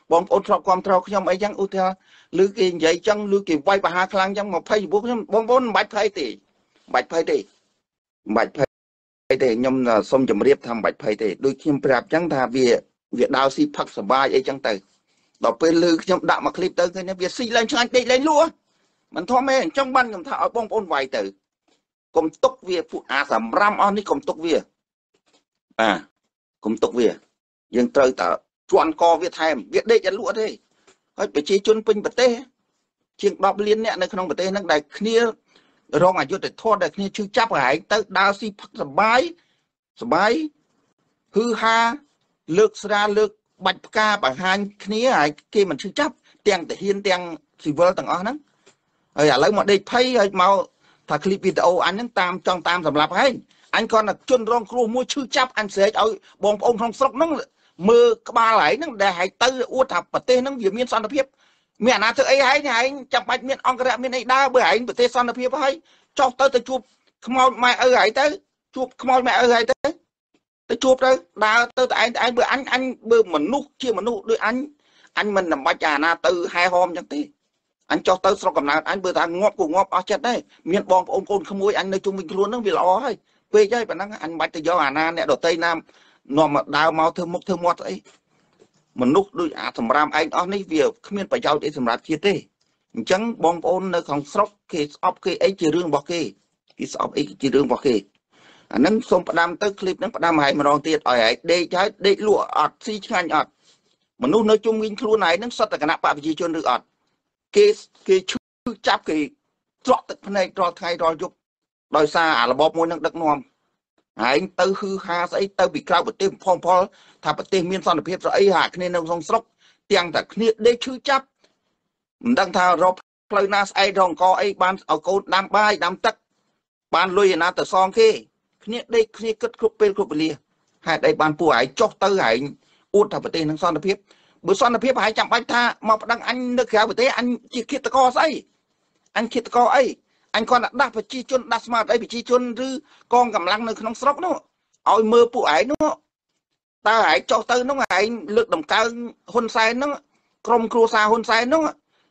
bom ôn trọc quam trọc nhom ấy chẳng ưu theo lư kỳ vậy chẳng lư kỳ quay bà hà khlang chẳng một phay bút nhom bom bom bạch phay tỷ bạch phay tỷ bạch phay tỷ nhom là xong chấm riệp tham bạch phay tỷ đôi khi prap chẳng thà việc việc đào si phật sờ ba ấy chẳng từ đọc bên lư nhom đạo mà clip tới cái việc si lên chẳng đi lên luôn mình thua mê trong ban nhom thà ở bom ôn vài từ công túc việc phụ à sầm ram on đi công túc việc à công túc việc nhưng trời ta chọn co việc thèm việc đây chẳng lụa thế hơi bị chi chun pin bật tê chuyện đọc liên nè nơi không bật tê năng đại kia rong à chút để thua đại kia chưa chấp hải tới đào si phật sầm bái sầm bái hư ha lược ra lược bạch ca bằng hai kia hải kia mình chưa chấp tiền để hiên tiền thì vơ tầng ó nắng rồi à lấy một đây thấy mau thà clip video anh những tam trong tam sầm lập hay anh còn là chun rong kêu mua chưa chấp anh sẽ ở bom ông không sốc nó mưa ba lại nó để hải tư uất thập bật tê nó việc miên son phiếp mẹ nào thứ ấy hay thì anh chẳng bạch miên ông cái miên ấy đa bởi anh bật tê son phiếp hay cho tới tới chụp không mẹ ơi ấy tới chụp không mẹ ơi ấy tới tới chụp đấy đa tới anh anh bữa anh anh bữa mình nút chia mình nút đôi anh anh mình làm bạch trà na từ hai hôm chẳng tí anh cho tới sau cầm nào anh bữa ta ngóp của ngóp ở chết đấy miên bom ông côn không mối anh nơi chung mình luôn nó bị lo hay quê chơi bạn anh bạch từ do Hà Nam nè đồ Tây Nam nó mà đào mau thơm mốc thơm mót ấy mình nút đôi à thầm ram anh ở đây việc không biết phải giao để thầm ram chia tê chẳng bom ôn nơi không sốc khi sọc khi ấy chỉ riêng bọc khi khi sọc ấy chỉ riêng bọc khi anh nâng xong bắt đam tới clip nâng bắt đam hay mà đòn tiệt ở ấy đây trái đây lụa ọt xi chanh ọt mình nút nơi chung mình luôn này nâng sắt tại cái nắp bạc gì cho được ọt cái cái chữ chắp cái trọt từ này trọt thay trọt dục đòi xa à là bom môi nâng đất non anh tư hư ha sẽ tư bị cao bật tim phong phong thà bật tim miên son được biết rồi hả nên ông song sốc tiếng thật nhiệt đế chữ chấp đang thao rộp lời nas ai rong co ai ban ở cô nam bay nam tắc ban lui na từ son kia nhiệt đế nhiệt cất cướp bên cướp lia hai đây ban phụ hải chọc tư hải út thà bật tim thằng son được biết bữa son được biết hải chẳng bách tha mà đang anh nước khá bật thế anh chỉ kiệt co say anh kiệt co ấy anh còn đặt phải chi chun đặt smart ấy bị chi chun rư con cầm lăng nơi không sốc nó ôi mưa phụ ấy nó ta hãy cho tư nó hãy lực đồng cao hôn sai nó krom cua sa hôn sai nó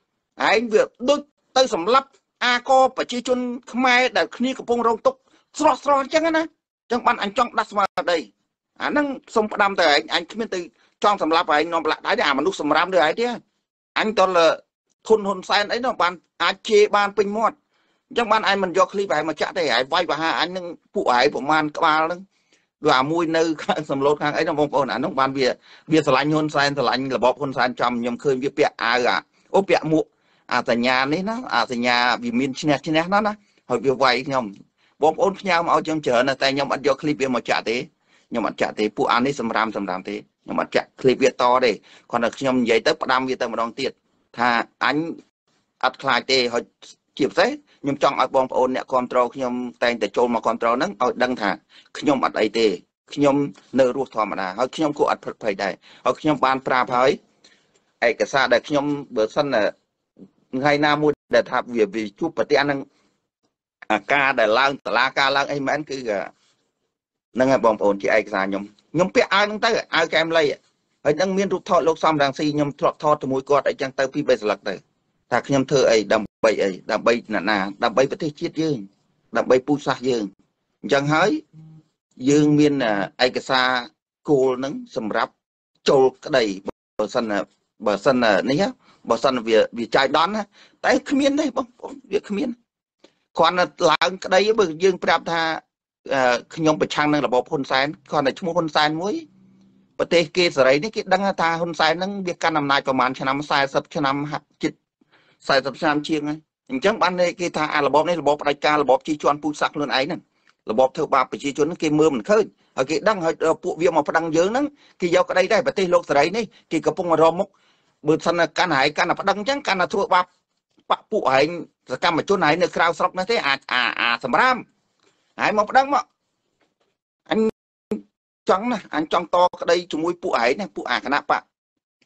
anh việc đôi tư sầm lấp a co phải chi chun mai để khi của phong rong túc sro sro chẳng á chẳng ban anh trong đặt smart đây à năng xong đam tới anh anh không từ trong sầm lấp anh nó lại đái à mà lúc sầm ram được ấy chứ anh toàn là thôn hôn sai ấy nó ban a chê ban pin mót chẳng ban ai mình do clip vậy mà chả thấy ai vai và hai anh nâng phụ ấy của man các ba nâng và mùi nơi sầm lốt hàng ấy nó vòng vòng nó ban việc việc sờ lạnh hôn sai sờ lạnh là bóp hôn sai trong nhầm khơi việc bẹ à à ô bẹ mụ à tại nhà đấy nó à tại nhà vì miền trên trên nó nó hồi việc vậy nhom bóp ôn nhau mà ở trong chợ này tay nhom ăn do clip mà chả thế nhom ăn chả thế phụ anh ấy sầm ram sầm ram thế nhom ăn chả clip việc to đây còn được nhom vậy tới đam việc tới một đòn tiệt thà anh ăn khai tê hồi chịu thế nhưng trong ở bom ôn nè control nhom tay để trôn mà control nắng ở đăng thả nhom ăn ấy tê nhom nơi ruột thò mà là hơi nhom cô ăn phải đây hơi nhom ban pra phải ấy cái sao để nhom bữa sân là ngày nam mua để thạp việc vì chụp bật tiền năng ca để lang la ca lang ấy mến cứ năng ở bom ôn chỉ ấy sao nhom nhom biết ai năng tới ai kem lây ấy đang miên rút thọ lục xong đang si nhom thọ thọ từ mũi cọt ấy chẳng tới phi bê lạc tới ta nhom thơ ấy đầm bay ấy đầm bay nè nè đầm bay với thế chiết dương đầm bay pu sa dương chẳng hỡi dương miên là ai cái xa cô nắng sầm ráp trâu cái đầy bờ sân là bờ sân là này á bờ sân là việc việc trai đón á tại khmer miên đây bông việc khmer miên còn là cái đây bờ dương prap tha nhom bạch trang năng là bọc hôn sai còn là chúng hôn sai muối bờ tây kia sợi đấy cái đăng tha hôn sai năng việc can làm nàyประมาณ năm sai sập năm chít sai sập năm chiêng ấy chẳng ban đây cái tha là bọc này là bọc đại ca là bọc chi chuan pu sạc luôn ấy nè là bọc thợ bạc chi chuan cái mưa mình khơi ở cái đăng ở phụ việc mà phải đăng dướng nắng cái giao cái đây đây bờ tây lục sợi này cái cặp bông mà rò mốc bữa sân là can hải can là phải đăng chẳng can là thợ bạc bạc phụ hải là can mà chỗ này nơi crowd sọc nó thế à à à sầm ram hải mà phải đăng mà anh trắng này anh trong to cái đây chúng mui phụ ấy này phụ à cái nắp ạ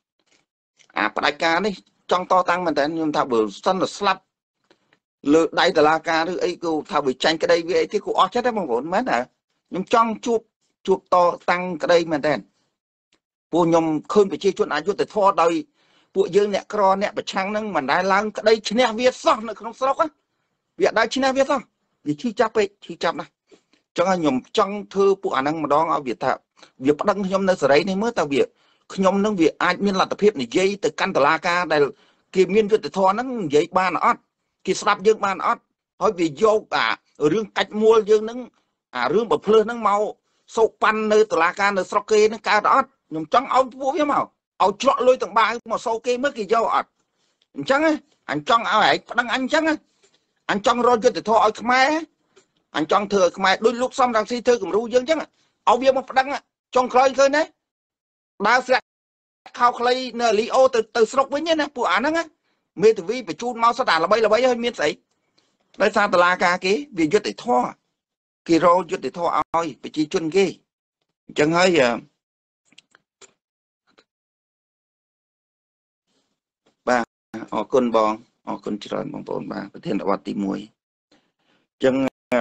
à đại ca đi trong to tăng mình thấy nhưng thao bữa sân là slap lừa đây là la ca thứ ấy cô thao bị tranh cái đây với ấy thì cô ót chết đấy bằng vốn mấy nè nhưng trong chuột chuột to tăng cái đây mình thấy phụ nhom khơi bị chia chuột ai chuột để thò đây ពួកយើងអ្នកក្រអ្នកប្រឆាំងនឹងមិនដែលឡើងក្តីឈ្នះវាសោះនៅក្នុងស្រុកវាដែលឈ្នះវាសោះវាឈឺចាប់ពេកឈឺចាប់ណាស់ចឹងហើយខ្ញុំចង់ធ្វើពួកអាហ្នឹងម្ដងឲ្យវាថាវាប្តឹងខ្ញុំនៅសេរីនេះមើលតើវាខ្ញុំនឹងវាអាចមានលទ្ធភាពនិយាយទៅកាន់តុលាការដែលគេមានយុត្តិធម៌ហ្នឹងនិយាយបានអត់គេស្ដាប់យើងបានអត់ហើយវាយកអារឿងកាច់មួលយើងហ្នឹងអារឿងបំភ្លើសហ្នឹងមកសោកប៉ាន់នៅតុលាការនៅស្រុកគេហ្នឹងកើតអត់ខ្ញុំចង់ឲ្យពួកវាមកឲ្យច្រកលុយទាំងបាវមកសោកគេមើលគេយកអត់អញ្ចឹងអញចង់ឲ្យឯងប្តឹងអញអញ្ចឹងអញចង់រកយុត្តិធម៌ឲ្យខ្មែរអញចង់ធ្វើឲ្យខ្មែរដូចលោកសំរងស៊ីធ្វើគំរូយើងអញ្ចឹងឲ្យវាមកប្តឹងចុងក្រោយឃើញទេដើរស្រាក់ខោខ្លីនៅលីអូទៅទៅស្រុកវិញណាពួកអាហ្នឹងមេធាវីបញ្ជូនមកសុទ្ធតែល្បីល្បីហើយមានស្អីដោយសារតឡាការគេវាយុត្តិធម៌គេរកយុត្តិធម៌ឲ្យប្រជាជនគេអញ្ចឹងហើយបាទអរគុណបងអរគុណច្រើនបងប្អូនបាទប្រធានបទទីមួយអញ្ចឹង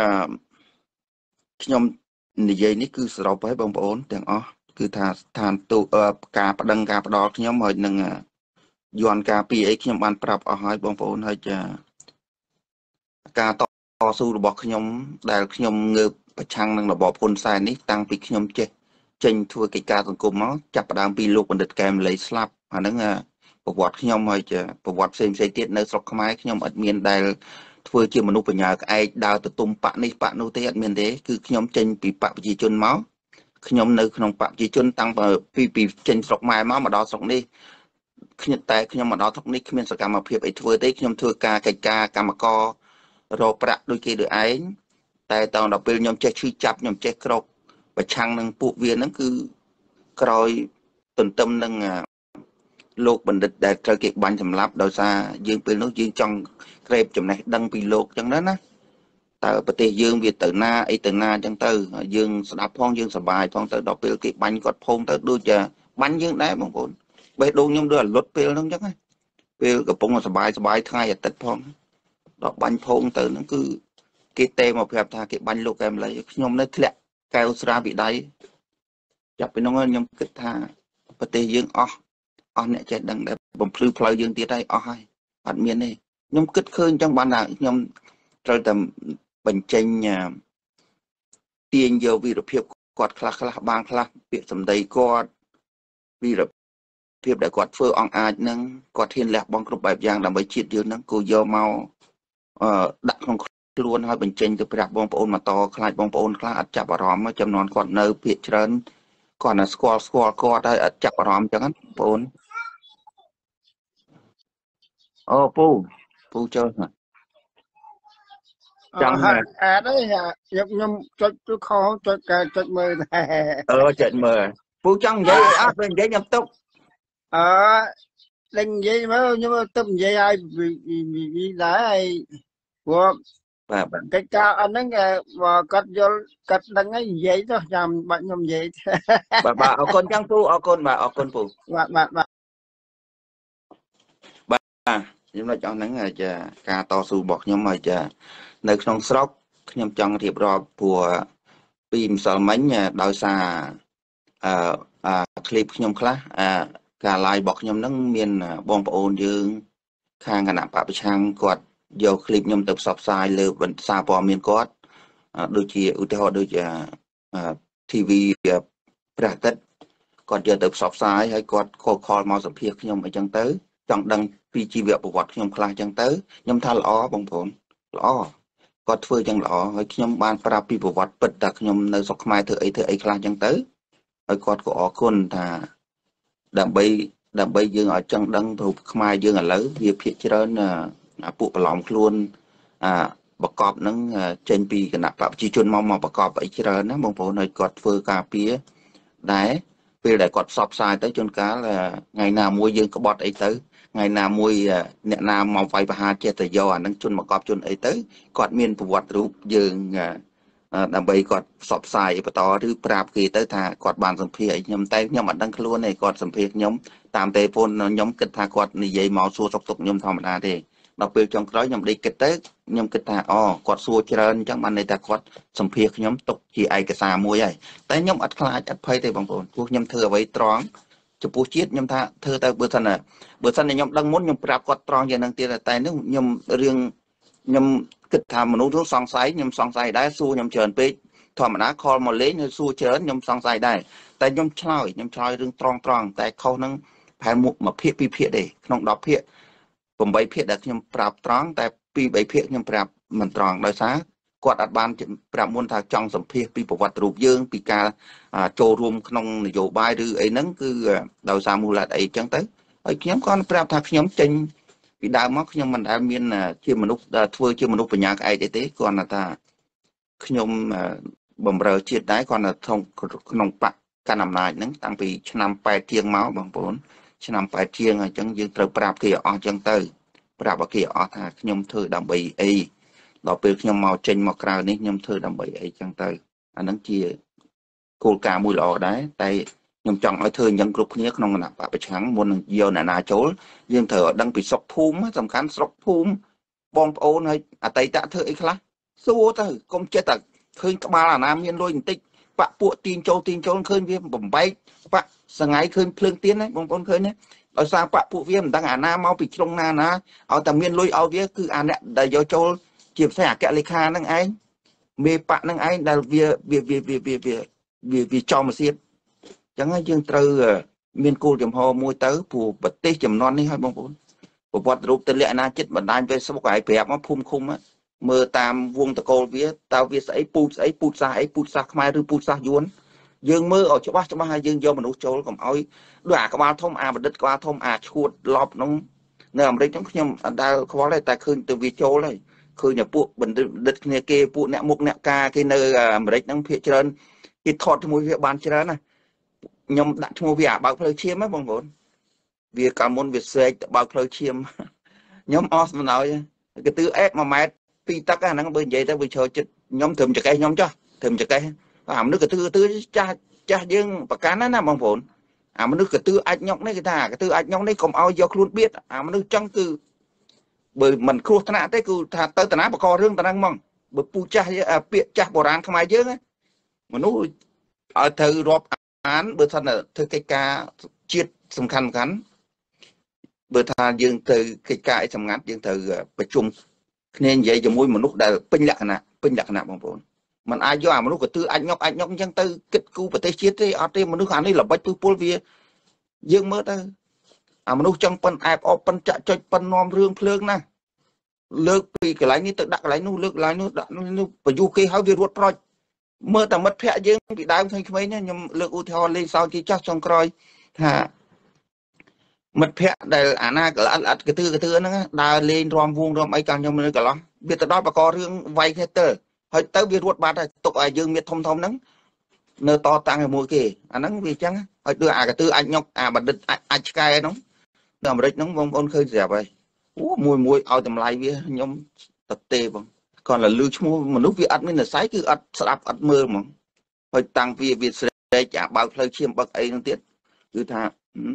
ខ្ញុំនិយាយនេះគឺសរុបឲ្យបងប្អូនទាំងអស់គឺថាស្ថានទូការប្តឹងការផ្ដាល់ខ្ញុំហើយនឹងយន់ការពីអីខ្ញុំបានប្រាប់អស់ហើយបងប្អូនហើយចាការតស៊ូរបស់ខ្ញុំដែលខ្ញុំងើបប្រឆាំងនឹងរបបហ៊ុនសែននេះតាំងពីខ្ញុំចេះចេញធ្វើកិច្ចការសង្គមមកចាប់ផ្ដើមពីលោកបណ្ឌិតកែមលីស្លាប់អាហ្នឹងប្រវត្តិខ្ញុំហើយចាប្រវត្តិផ្សេងផ្សេងទៀតនៅស្រុកខ្មែរខ្ញុំអត់មានដែលធ្វើជាមនុស្សបញ្ញាក្អែកដើរទៅទុំបកនេះបកនោះទេអត់មានទេគឺខ្ញុំចេញពីបកប្រជាជនមកខ្ញុំនៅក្នុងបកប្រជាជនតាំងពីពីចេញស្រុកម៉ែមកមកដល់ស្រុកនេះខ្ញុំតែខ្ញុំមកដល់ស្រុកនេះគ្មានសកម្មភាពអីធ្វើទេខ្ញុំធ្វើការកិច្ចការកម្មកររកប្រាក់ដូចគេដូចឯងតែតដល់ពេលខ្ញុំចេះឈឺចាប់ខ្ញុំចេះក្រោកប្រឆាំងនឹងពួកវាហ្នឹងគឺក្រោយទន្ទឹមនឹងលោកបណ្ឌិតដែលត្រូវគេបាញ់សម្លាប់ដោយសារយើងពេលនោះយើងចង់ក្រេបចំណេះដឹងពីលោកចឹងណាណាតើប្រទេសយើងវាទៅណាអីទៅណាចឹងទៅយើងស្ដាប់ផងយើងសប្បាយផងទៅដល់ពេលគេបាញ់គាត់ភូមិទៅដូចជាបាញ់យើងដែរបងប្អូនបេះដូងខ្ញុំដូចអាលុតពេលហ្នឹងចឹងណាពេលកំពុងសប្បាយសប្បាយថ្ងៃអាទិត្យផងដល់បាញ់ភូមិទៅហ្នឹងគឺគេទេមកប្រាប់ថាគេបាញ់លោកកែមលីខ្ញុំនៅធ្លាក់កែវស្រាវិដ័យចាប់ពីនោះខ្ញុំគិតថាប្រទេសយើងអស់អស់អ្នកចេះដឹងដែលបំភ្លឺផ្លូវយើងទៀតហើយអស់ហើយអត់មានទេខ្ញុំគិតឃើញចឹងបានថាខ្ញុំត្រូវតែបញ្ចេញទាញយកវីរភាពគាត់ខ្លះខ្លះបានខ្លះពាក្យសម្ដីគាត់វីរភាពដែលគាត់ធ្វើអង្គអាចនឹងគាត់ហ៊ានលះបង់គ្រប់បែបយ៉ាងដើម្បីជាតិយើងនឹងគូយកមកអឺដាក់ក្នុងខ្លួនហើយបញ្ចេញទៅប្រាប់បងប្អូនមកតខ្លាចបងប្អូនខ្លះអត់ចាប់អារម្មណ៍ចំនួនគាត់នៅភាគច្រើនគាត់ណាស្គាល់ស្គាល់គាត់ហើយអត់ចាប់អារម្មណ៍ចឹងណាបងប្អូនអូពូពូចូលចាំអាចទេខ្ញុំខ្ញុំចុចទូខចុចកាចុចមើលតែអឺចុចមើលពូចង់និយាយអត់ពេលនិយាយខ្ញុំទុកអឺលេងនិយាយមើលខ្ញុំទៅនិយាយឲ្យវិដែរហើយព្រោះបាទកិច្ចការអត់ហ្នឹងបើគាត់យល់គាត់ដឹងហើយនិយាយទៅចាំបាច់ខ្ញុំនិយាយបាទបាទអរគុណចឹងពូអរគុណបាទអរគុណពូបាទបាទបាទបាទខ្ញុំចង់ហ្នឹងចាការតស៊ូរបស់ខ្ញុំហើយចានៅក្នុងស្រុកខ្ញុំចង់រៀបរាប់ព្រោះពីម្សិលមិញដោយសារអឺអាคลิปខ្ញុំខ្លះអាការ live របស់ខ្ញុំហ្នឹងមានបងប្អូនយើងខាងគណៈបព្វប្រឆាំងគាត់យកคลิปខ្ញុំទៅផ្សព្វផ្សាយលើបណ្ដាសារព័ត៌មានគាត់ដូចជាឧទាហរណ៍ដូចជា ធីវី ព្រះអាទិត្យគាត់យកទៅផ្សព្វផ្សាយហើយគាត់ខលខលមកសម្ភាសខ្ញុំអីចឹងទៅចង់ដឹងពីជីវប្រវត្តិខ្ញុំខ្លះចឹងទៅខ្ញុំថាល្អបងប្អូនល្អគាត់ធ្វើចឹងល្អហើយខ្ញុំបានប្រាប់ពីប្រវត្តិពិតថាខ្ញុំនៅស្រុកខ្មែរធ្វើអីធ្វើអីខ្លះចឹងទៅហើយគាត់ក៏អរគុណថាដើម្បីដើម្បីយើងឲ្យចឹងដឹងទៅខ្មែរយើងឥឡូវវាភាគច្រើនពួកប្រឡំខ្លួនអាបកបហ្នឹងចេញពីគណៈបព្វជិជនមកមកបកបអីច្រើនណាបងប្អូនហើយគាត់ធ្វើការពារដែរពេលដែលគាត់ផ្សព្វផ្សាយទៅជួនកាលថ្ងៃណាមួយយើងក្បត់អីទៅថ្ងៃណាមួយអ្នកណាមកវាយប្រហារចេះតែយកអានឹងជន់មកកប់ជន់អីទៅគាត់មានប្រវត្តិរូបយើងដើម្បីគាត់ផ្សព្វផ្សាយបន្តឬប្រាប់គេទៅថាគាត់បានសម្ភាសអីខ្ញុំតែខ្ញុំអត់ដឹងខ្លួនទេគាត់សម្ភាសខ្ញុំតាមទេពូនខ្ញុំគិតថាគាត់និយាយមកសួរសុខទុក្ខខ្ញុំធម្មតាទេដល់ពេលចុងក្រោយខ្ញុំដេកគិតទៅខ្ញុំគិតថាអូគាត់សួរច្រើនអញ្ចឹងបានន័យថាគាត់សម្ភាសខ្ញុំទុកជាឯកសារមួយហើយតែខ្ញុំអត់ខ្លាចអត់ភ័យទេបងប្អូនព្រោះខ្ញុំធ្វើអ្វីត្រង់ chụp bút chiết nhom tha thơ ta bữa thân à bữa thân này nhom đăng muốn nhom prap quạt tròn vậy năng tiền là tài nước nhom riêng nhom kịch tham mà nấu thuốc song sái nhom song sái đá xu nhom chờn pe thọ mà đá call mà lấy nhom xu chờn nhom song sái đáแต่nhom chloi nhom chloi riêng tròn trònแต่เขานั่งแผ่มุกมาเพี้ยปีเพี้ยเด้ขนมดอกเพี้ยผมใบเพี้ยแต่nhomปรับตรองแต่ปีใบเพี้ยnhomปรับมันตรองโดยซะกอดอัดบานปรับมุนทางจังสัมเพียปีประวัติรูปยืงปีกาโจรวมขนมนโยบายหรือไอ้นั้นคือดาวสามูลไอ้จังเต้ไอ้ขยมก่อนปรับทางขยมจริงปีดาวมักขยมมันได้เมียนเชื่อมนุษย์ทั่วเชื่อมนุษย์ปัญญาไอ้เต้ก่อนนะตาขยมบ่มเรือเชียดได้ก่อนนะทงขนมปะการนำนายนั้นตั้งปีชนำไปเทียงเมาบางปนชนำไปเทียงจังยังเติมปรับเกี่ยวอจังเต้ปรับเกี่ยวอทางขยมเธอดำใบไอ้เราเปิดขยมเมาเจนมากราวนี้ขยมเธอดำใบไอ้จังเต้อันนั้นเกี่ยโคลกามุยหล่อได้แต่ยมจังไอ้เธอยังกรุบเนี้ยขนมหนักปะไปชั้งบนเยียวหนาหนาโจลยังเธอดังไปสกภูมิสำคัญสกภูมิบอมโอนให้อะไตตะเธอไอ้คลาสู้เธอกรมเจตเคยกบาลน้ำเย็นลอยติปะปวดตีนโจตีนโจเคยเวียนบ่มใบปะสงายเคยเพลิงเตี้ยนะบางคนเคยเนี่ยเอาซาปะปวดเวียนตั้งอ่าน้ำเอาไปตรงหน้านะเอาแต่เมียนลอยเอาเวียคืออ่านเนี่ยได้โจเจีบใส่แกะเลขานั่งไอ้เมปะนั่งไอ้ได้เวียเวียเวียเวียเวียเวียเวียเวียจอมเสียจังไงยังเตอเมียนกูจำพอมวยเตอผู้ปฏิจำนอนนี่ให้บางคนประวัติรูปตะเลียนาจิตบันดาลไปสมุกไอ้เปียมาพุ่มคุมอะเมื่อตามวงตะโกเวียตาเวียไอ้ปูไอ้ปูซาไอ้ปูซาขมายหรือปูซายวนยังเมื่อออกจากบ้านจะมาให้ยังยอมมนุษย์โจลกับเอาด้วยอากับมาทมอาบัดกว่าทมอาชวดลอบน้องเนื้อมันได้ทั้งขยมดาวเขาอะไรแต่คืนตัววิโจเลยคือเนี่ยพวกบันดึกเนี่ยเกพวกเนี่ยมุกเนี่ยกาเกเนอร์มันได้ทั้งเพียเจริญที่ทอดที่มวยเพียบานเจริญนะยมดัชมวยเพียบางเพลเชียมไหมบางคนเวียการมนเวียเซกบางเพลเชียมยมออสมันเอาcái từ ép mà mẹ pi tắc á nó bên vậy ta bị chờ chết nhóm thầm chặt cây nhóm cho thầm chặt cây làm nước cái từ từ cha cha dương bạc cá nó nằm bằng phồn à mà nước cái từ anh nhóc này cái ta cái từ anh nhóc này còn ao do luôn biết à mà nước trong từ bởi mình khô thà tới cứ thà tới tận á bạc co rương tận ăn mong bởi pu cha à biệt cha bồ rán không ai chứ mà nó ở thời rọp án bởi thân là thời cái ca chiết sầm khăn khắn bởi thà dương từ cái cái sầm ngắn dương từประชุมnên vậy cho môi một lúc đã pin lạc nè pin lạc nè bằng vốn mình ai do mà lúc cái tư anh nhóc anh nhóc chẳng tư kết cú và tây chiết thế ở đây mà nước anh ấy là bách pol vía dương mới đây à mà lúc trong phân ai ở phân chạy cho phân nom rương phượng nè lược vì cái lái như tự đặt lái nu lược lái nu đặt nu và du khi háo việt ruột rồi mơ tầm mất phẹ dương bị đau thay mấy nhá nhưng lược u theo lên sau chỉ chắc trong coi hả mất phẹ đây à na cái ăn cái tư cái tư nó đào lên rom vuông rom ấy càng trong nơi cả lắm biết từ đó bà có riêng vay hết tờ hơi tới việt ruột ba này tục ai dương miệt thông thông nắng nơi to tăng ở mũi kì à nắng vì chăng hơi đưa à cái tư anh nhóc à bà đứt anh sky nóng nằm ở đây nóng vong con khơi dẹp vậy mùi mùi ao tầm lại với nhóm tập tê bằng còn là lưu mua mà lúc việc ăn mới là sái cứ ăn sạp ăn mơ mà hơi tăng vì việt sẽ trả bao thời chiêm bậc ấy nó tiết cứ thà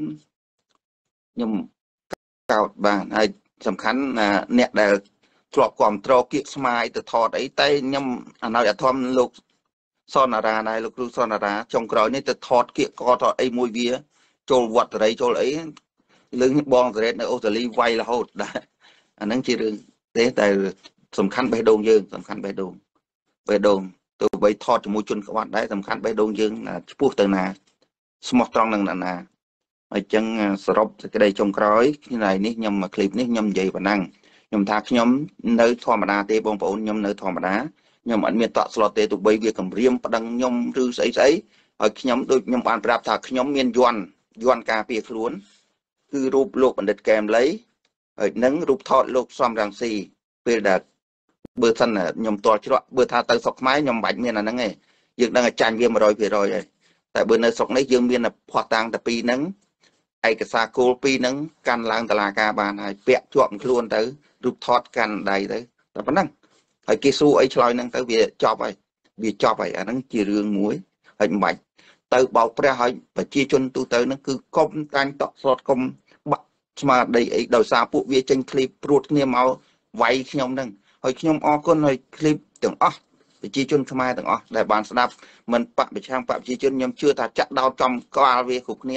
nhưng cao bàn hay sầm khánh là nẹt là trọ quầm trọ kiệt smile từ thọ đấy tay nhâm anh nói là thom lục sonara này lục lục sonara trong cõi này từ thọ kiệt co thọ ấy mùi vía trôi vật ở đây trôi ấy lưng bong rồi đấy Australia vay là hốt đã anh đang chỉ đường thế tại sầm khánh bay đông dương sầm khánh bay đông bay đông từ bay thọ cho mùi chun các bạn đấy sầm khánh bay đông dương là buộc từ nào smart trong lần là ở chân sọp cái đây trong cõi như này ní nhầm mà clip ní nhầm gì và năng nhầm thạc nhóm nơi thọ mà đa tê bông bồn nhầm nơi thọ mà đá nhầm anh miền tọa slot tê tụ bay việc cầm riêng và đăng nhom rư sấy sấy ở nhóm đôi nhầm bàn rạp thạc nhóm miền yuan yuan cà phê luôn cứ rụp lục bản địch kèm lấy ở nắng rụp thọ lục xóm răng xì về đạt bữa thân là nhầm to chứ đó bữa tha tới sọc máy nhầm bạch miền là nắng này dựng đang tràn viêm rồi về rồi tại bữa nơi sọc lấy dương miền là khoa tang tập pi nắng ai cái xa cô pi nắng can lang tà là ca bàn hay bẹt chuộng luôn tới rụp thọt can đầy tới tập năng hay kia su ấy chơi năng tới việc cho vậy việc cho vậy anh năng chỉ riêng muối hình bạch từ bảo pre hỏi và chia chun tu tới nó cứ công tan tọt sọt công bạc mà đây ấy đầu xa phụ việc trên clip ruột niêm máu vay khi nhom năng hồi khi nhom o con hồi clip tưởng ó và chia chun không ai tưởng ó để bàn snap mình bạn bị trang bạn chia chun nhom chưa ta chặt đau trong qua việc cục nia này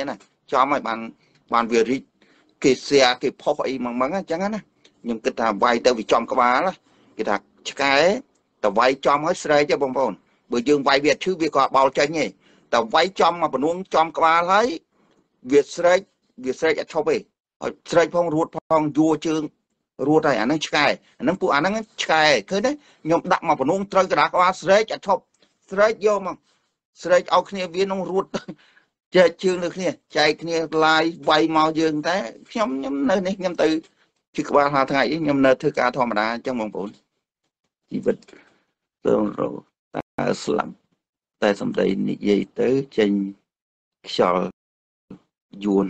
cho mấy bạn bạn về đi cái xe cái phô ấy măng măng chẳng á nhưng cái ta vay tới vì chọn cái bá đó cái ta cái ta vay cho mới sợi cho bông bồn bởi dương vay Việt chứ việc họ bao chân nhỉ ta vay cho mà bọn uống cho cái bá lấy Việt sợi Việt sợi cho về sợi phong ruột phong vua chương ruột này anh ấy cái anh ấy phụ anh ấy cái cái đấy nhom đặt mà bọn uống chơi cái đó cái bá sợi cho sợi vô mà sợi ao kia viên ông ruột chơi chương được nè chạy kia lại vay màu dương thế nhóm nhóm nơi này nhóm từ chứ các bạn là ngày nhóm nơi thứ cả thọ mà đã trong vòng bốn chỉ vật rồi rồi ta làm ta xong đây gì tới trên sò yuan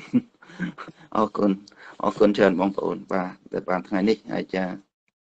ở con ở con trần vòng bốn và để bạn ngày này ai cha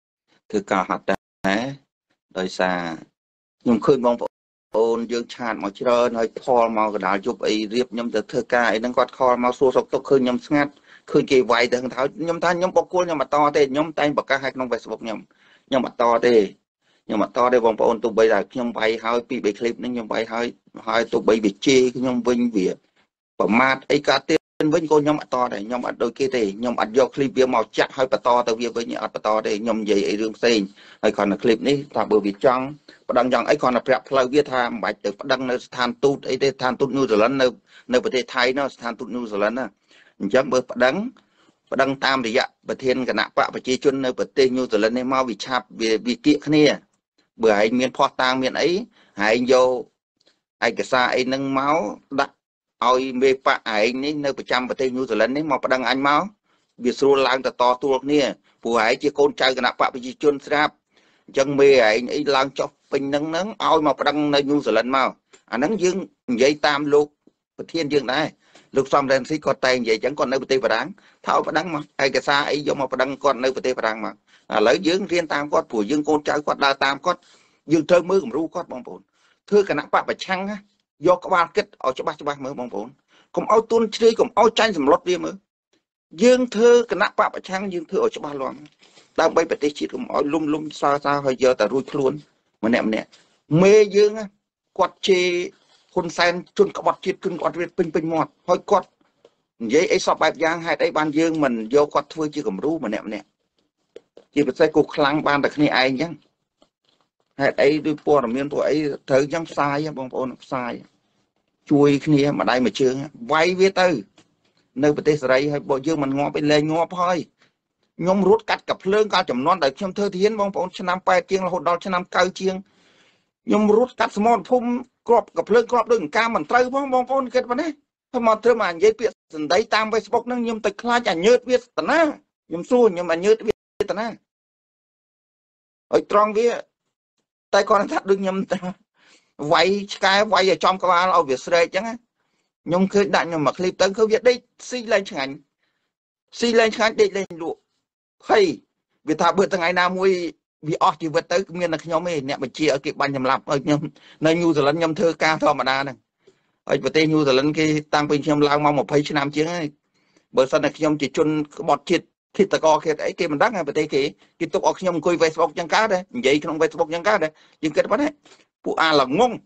thứ cả hạt đá đời xa nhưng khơi vòng ôn dương tràn mà chơi nói call mà cái đảo chụp ấy riệp nhâm từ thơ ca ấy đang quạt call mà xua sọc tóc khơi nhâm ngắt khơi kỳ vay từ thằng tháo nhâm ta nhâm bọc cua nhâm mà to thế nhâm tay bọc cá hai trong vài sọc nhâm nhâm mà to thế nhâm mà to đây vòng ôn tụi bây giờ nhâm bay hơi bị bị clip nó nhâm bay hơi hơi tụi bây bị chê nhâm vinh việc và mát ấy cá tiền với cô nhâm mà to này nhâm ở đôi kia thì nhâm ở do clip việc màu chắc hơi bà to tao việc với nhà bà to đây nhâm gì ấy rương xên hay còn là clip này ta bởi vì trong đăng rằng ấy còn là prep lâu viết tham bài từ đăng nơi than tút ấy để than tút New Zealand nơi nơiประเทศไทย nó than tút New Zealand á chẳng bữa đăng đăng tam thì dạประเทศcái nạp bạประชาชนnơiประเทศ New Zealand này mau bị chạp vì vì kia cái này bữa anh miền phò tang miền ấy anh vô anh cái xa anh nâng máu đặt oi mê bạ anh ấy nơiประจำประเทศ New Zealand này mau đăng anh máu việc số lang ta to tuột nè bữa anh chỉ con trai cái nạp bạประชาชนsáp chân mê anh ấy lang cho bình nâng nâng oi mà đăng nơi New Zealand mau anh nâng dương vậy tam lục thiên dương này lục xong then thì có tay vậy chẳng còn nơi bờ tây và đáng tháo và đăng mà ai cái xa ấy do mà đăng còn nơi bờ tây và đáng mà à, lấy dương riêng tam con của dương con trai con đa tam con dương thơ mưa cũng ru con bông bồn thưa cả nắp bạc và chăng á do các bạn kết ở cho ba cho ba mới bông bồn cũng ao tuôn chơi cũng ao tranh sầm lót đi mới dương thơ cả nắp bạc và chăng dương thơ ở cho ba loạn đang bay bờ tây chỉ cũng ao lum lum sao sao hơi giờ ta rui luôn mà nè nè mê dương á quạt chêคนแซนจนกบฏจิตขึ้นกอดเวทเป็นเป็นหมดหอยกอดยัยไอ้สอบแบบยางให้ได้บานยืงมันโยกอดทั่วจีกับรู้มันเนี่ยเนี่ยจีเป็นใส่กูคลังบานแต่นี่ไอ้ยังให้ไอ้ด้วยปวดเมียนตัวไอ้เธอยังทรายบางคนทรายช่วยนี่มาได้มาเชื่อไว้เวทในประเทศไรให้บอกยืงมันงอไปเลยงอพอยยมรุดกัดกับเพลิงการจำนวนแต่เชื่อมเธอเทียนบางคนชนะไปเชียงเราหดดอชนะเกาเชียงยมรุดกัดสมองพุ่มกรอบกับเพลิงกรอบดึงการมันเตยพ้องมองพ้นเกิดมาเนี่ยพอมาเตยมาเยอะเปียสันได้ตามไปสปอกนั่งยมตะคลาจะเยืดเวียตนะยมสู้ยมมันเยืดเวียตนะไอ้ตรองเวียแต่ก่อนทัดดึงยมไว้กายไว้อย่าจอมกบาเอาเวียเสยจังไงยมเคยดันยมมาคลิปตั้งเขาเวียได้ซีเล่นช่างซีเล่นช่างได้เล่นลูกเฮ้ยเวียถ้าเบื่อตั้งไงนามวยvì ở chỉ vật tới miền là nhóm ấy nè mình chia ở cái ban nhầm lặp ở nhầm nơi New Zealand nhầm thơ ca thôi mà đa này ở bờ tây New Zealand cái tăng bình nhầm lao mong một phẩy năm tiếng ấy bờ sân là nhầm chỉ chun bọt thịt thịt tơ co cái ấy cái mình đắc này bờ tây cái cái tục ở nhầm coi Facebook chẳng cá đấy vậy không Facebook chẳng cá đấy nhưng cái đó đấy phụ a là ngon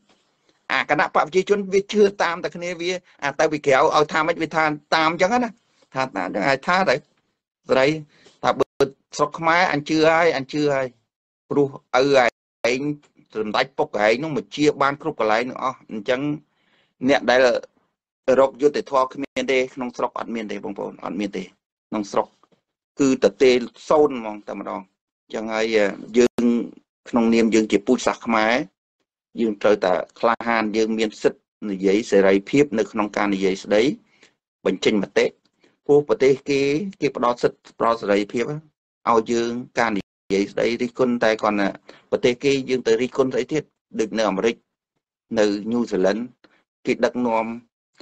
à cái nắp chỉ chun vì chưa tam tại cái vì à tại vì kéo ở tham ấy vì than tam chẳng á than than ai tha đấy rồi ta bờ sọc máy anh chưa ai anh chưa aiรูเออไอ้สมดัยปกไอ้น้องมาเชียบ้านครบกันไรเนาะจังเนี่ยได้ละรบยุติธรรมเมียนเดน้องสกอัดเมียนเดบางปอนอัดเมียนเดน้องสกคือแต่เตะโซนมองแต่มาดองยังไงยืนน้องเนียมยืนเก็บปูสักไม้ยืนเจอแต่คลาหานยืนเมียนสิทธิ์ในยัยเสรีเพียบในน้องการในยัยได้บัญชีมาเตะพวกประเทศกี้กี้ปลอดสิทธิ์ปลอดเสรีเพียบเอายืนการvậy đây đi con tay còn là bờ tây kia dương tới đi con thấy thiết được nợ mà nợ New Zealand cái đặc nôm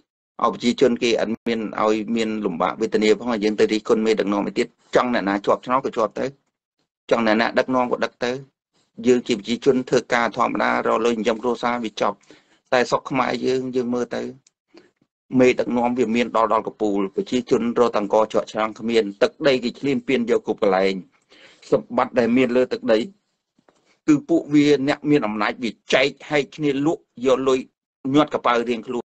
ở chỉ chân kia anh miền ở miền lủng bạc Việt Nam không dương tới đi con miền đặc nôm mới tiết trong này là chọt nó có chọt tới trong này là đặc nôm của đặc tới dương chỉ chỉ chân thưa ca thòm ra rồi lên trong rosa bị chọt tay sọc mai dương dương mơ tới mê đặc nôm việt miền đo đo của pù của chỉ chân rồi tăng co chọt sang miền tật đây cái liên biên vô cục lại sập bắt đại miền lơ tật đấy từ phụ viên nẹt miền ẩm nái bị cháy hay kia lụa do lôi nhọt cả bao riêng luôn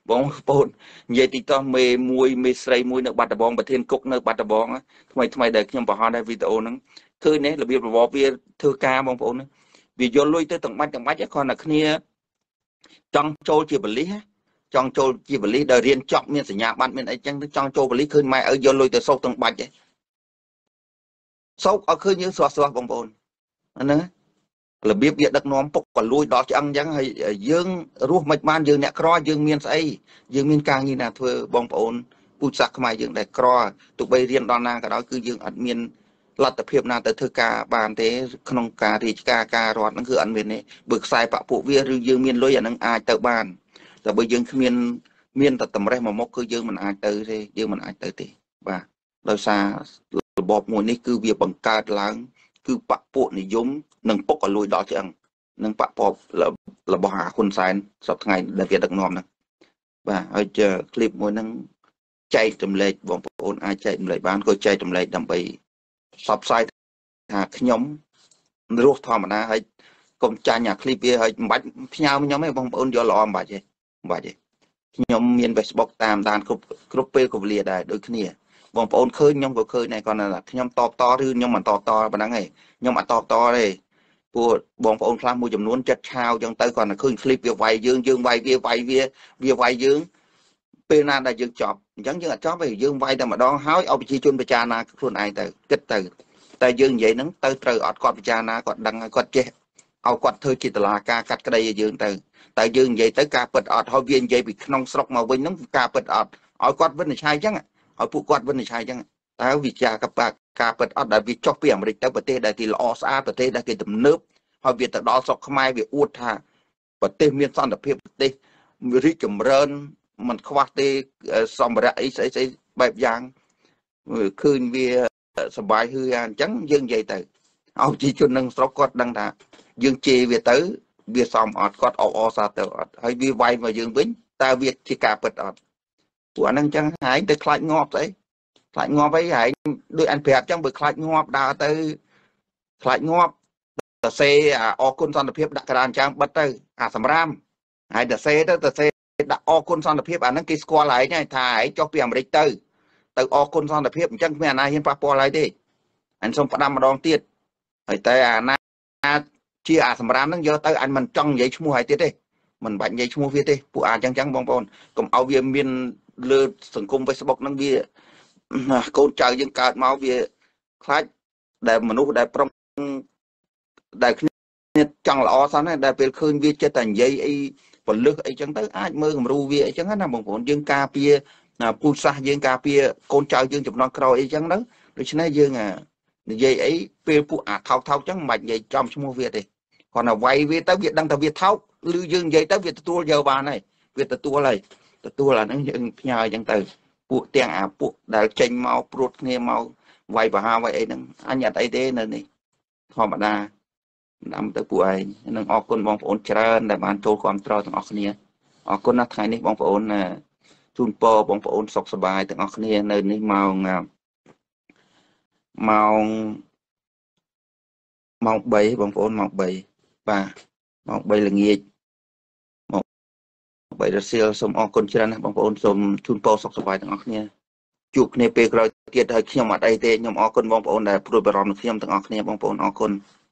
បងប្អូននិយាយទីតោះមេមួយមេស្រីមួយនៅបាត់ដំបងប្រធានគុកនៅបាត់ដំបងថ្មីថ្មីដែលខ្ញុំបង្ហោះដែរវីដេអូហ្នឹងឃើញនេះរបៀបរបបវាធ្វើការបងប្អូនវាយកលុយទៅទាំងបាច់ទាំងបាច់គ្រាន់តែគ្នាចង់ចូលជាបលិសចង់ចូលជាបលិសដែលរៀនចប់មានសញ្ញាបត្រមានអីចឹងចង់ចូលបលិសឃើញម៉ែឲ្យយកលុយទៅសោកទាំងបាច់ឯងសោកឲ្យឃើញយើងស្រស់ស្រស់បងប្អូនអាហ្នឹងរបៀបវាដឹកនាំពុកក៏លួចដល់ឆ្អឹងអញ្ចឹងហើយយើងរស់មិនបានយើងអ្នកក្រយើងមានស្អីយើងមានការងារណាធ្វើបងប្អូនពូជសាសន៍ខ្មែរយើងដែលក្រទោះបីរៀនដល់ណាក៏ដោយគឺយើងអត់មានលទ្ធភាពណាទៅធ្វើការបានទេក្នុងការរាជការការរដ្ឋហ្នឹងគឺអត់មានទេបើខ្សែបពួកវាឬយើងមានលុយអាហ្នឹងអាចទៅបានតែបើយើងគ្មានមានតែតម្រេះមួយមុខគឺយើងមិនអាចទៅទេយើងមិនអាចទៅទេបាទដោយសាររបបមួយនេះគឺវាបង្កើតឡើងគឺបពពួកនិយមនិងពុកឲ្យលួចដល់ឆ្អឹងនឹងបពពរបស់អាហ៊ុនសែនសប្តាហ៍ថ្ងៃដែលវាដឹកនាំហ្នឹងបាទហើយคลิปមួយហ្នឹងចែកចម្លែកបងប្អូនអាចចែកចម្លែកបានក៏ចែកចម្លែកដើម្បីផ្សព្វផ្សាយថាខ្ញុំរស់ធម្មតាហើយកុំចាញ់អាคลิปវាហើយមិនបាច់ផ្ញើខ្ញុំទេបងប្អូនយកល្អមិនបាច់ទេមិនបាច់ទេខ្ញុំមាន Facebook តាមដានគ្រប់គ្រប់ពេលកវេលាដែរដូចគ្នាបងប្អូនឃើញខ្ញុំក៏ឃើញដែរគាត់ថាខ្ញុំតបតឬខ្ញុំមិនតបតប៉ុណ្ណឹងឯងខ្ញុំអត់តបតទេពួកបងប្អូនខ្លះមួយចំនួនចិត្តឆាវអញ្ចឹងទៅគាត់តែឃើញคลิปវាវាយយើងយើងវាយវាវាយវាវាវាយយើងពេលណាដែលយើងចប់អញ្ចឹងយើងអត់ចប់ទេយើងវាយតែម្ដងហើយឲ្យប្រជាជនពិចារណាខ្លួនឯងទៅគិតទៅតែយើងនិយាយហ្នឹងទៅត្រូវអត់គាត់ពិចារណាគាត់ដឹងហើយគាត់ចេះឲ្យគាត់ធ្វើជាតឡាការកាត់ក្តីឲ្យយើងទៅតែយើងនិយាយទៅការពិតអត់ហើយវានិយាយពីក្នុងស្រុកមកវិញហ្នឹងការពិតអត់ឲ្យគាត់វិនិច្ឆ័យអញ្ចឹងឲ្យពួកគាត់វិនិច្ឆ័យអញ្ចឹងតើវិចារការពិតអត់ដែលវាចុះពីអាមេរិកទៅប្រទេសដែលគេល្អស្អាតប្រទេសដែលគេទំនើបហើយវាទៅដល់ស្រុកខ្មែរវាអួតថាប្រទេសមានសន្តិភាពប្រទេសរីកចម្រើនមិនខ្វះទេសម្ភារៈអីស្អីស្អីបែបយ៉ាងឃើញវាសบายហឺអញ្ចឹងយើងនិយាយទៅឲ្យប្រជាជននឹងស្រុកគាត់ដឹងថាយើងជេរវាទៅវាសមអត់គាត់អបអរសាទរអត់ហើយវាវាយមកយើងវិញតើវាជាការពិតអត់ពួកអាហ្នឹងអញ្ចឹងហើយទៅខ្លាចងាប់ស្អីខ្លាចងាប់អីហើយដូចអញប្រាប់អញ្ចឹងបើខ្លាចងាប់ដើរទៅខ្លាចងាប់តសេអរគុណសន្តិភាពដាក់ក្រានចាំងបិទទៅអាសម្រាមហើយតសេទៅតសេដាក់អរគុណសន្តិភាពអាហ្នឹងគេស្គាល់ហើយថាឯងចុះពីអាមេរិកទៅទៅអរគុណសន្តិភាពអញ្ចឹងគ្មានអាណាហ៊ានប៉ះពាល់ហើយទេអញសូមផ្ដាំម្ដងទៀតហើយតែអាណាជាអាសម្រាមហ្នឹងយកទៅអញមិនចង់និយាយឈ្មោះហើយទៀតទេមិនបាច់និយាយឈ្មោះវាទេពួកអាអញ្ចឹងចឹងបងប្អូនកុំឲ្យវាមានលើសង្គម Facebook ហ្នឹងវាកូនចៅយើងកើតមកវាខ្លាចដែលមនុស្សដែលប្រុងដែលគ្នាចង់ល្អសិនណាដែលពេលឃើញវាចិត្តតែនិយាយអីពលឹះអីចឹងទៅអាចមើលគំរូវាអីចឹងណាបងប្អូនយើងការពារពូជសាសន៍យើងការពារកូនចៅយើងចំណងក្រោយអីចឹងទៅដូច្នេះយើងនិយាយអីពេលពួកអាថោកថោកចឹងមិនបាច់និយាយចំឈ្មោះវាទេគាត់ថាវាយវាទៅវាដឹងថាវាថោកឬយើងនិយាយទៅវាទទួលយកបានហើយវាទទួលហើយទទួលអាហ្នឹងយើងផ្ញើអញ្ចឹងទៅពួកទាំងអាពួកដែលចេញមកព្រួតគ្នាមកវាយបហាវាយអីហ្នឹងអញអត់អីទេនៅនេះធម្មតាដាំទៅពួកឯងនឹងអរគុណបងប្អូនច្រើនដែលបានចូលគាំទ្រទាំងអស់គ្នាអរគុណណាស់ថ្ងៃនេះបងប្អូនជូនពរបងប្អូនសុខសប្បាយទាំងអស់គ្នានៅនេះម៉ោងម៉ោងម៉ោងបីបងប្អូនម៉ោងបីបាទម៉ោងបីល្ងាចម៉ោងបីរសៀលសូមអរគុណច្រើនណាស់បងប្អូនសូមជូនពរសុខសប្បាយទាំងអស់គ្នាជួបគ្នាពេលក្រោយទៀតហើយខ្ញុំអត់អីទេខ្ញុំអរគុណបងប្អូនដែលព្រួយបារម្ភនឹងខ្ញុំទាំងអស់គ្នាបងប្អូនអរគុណ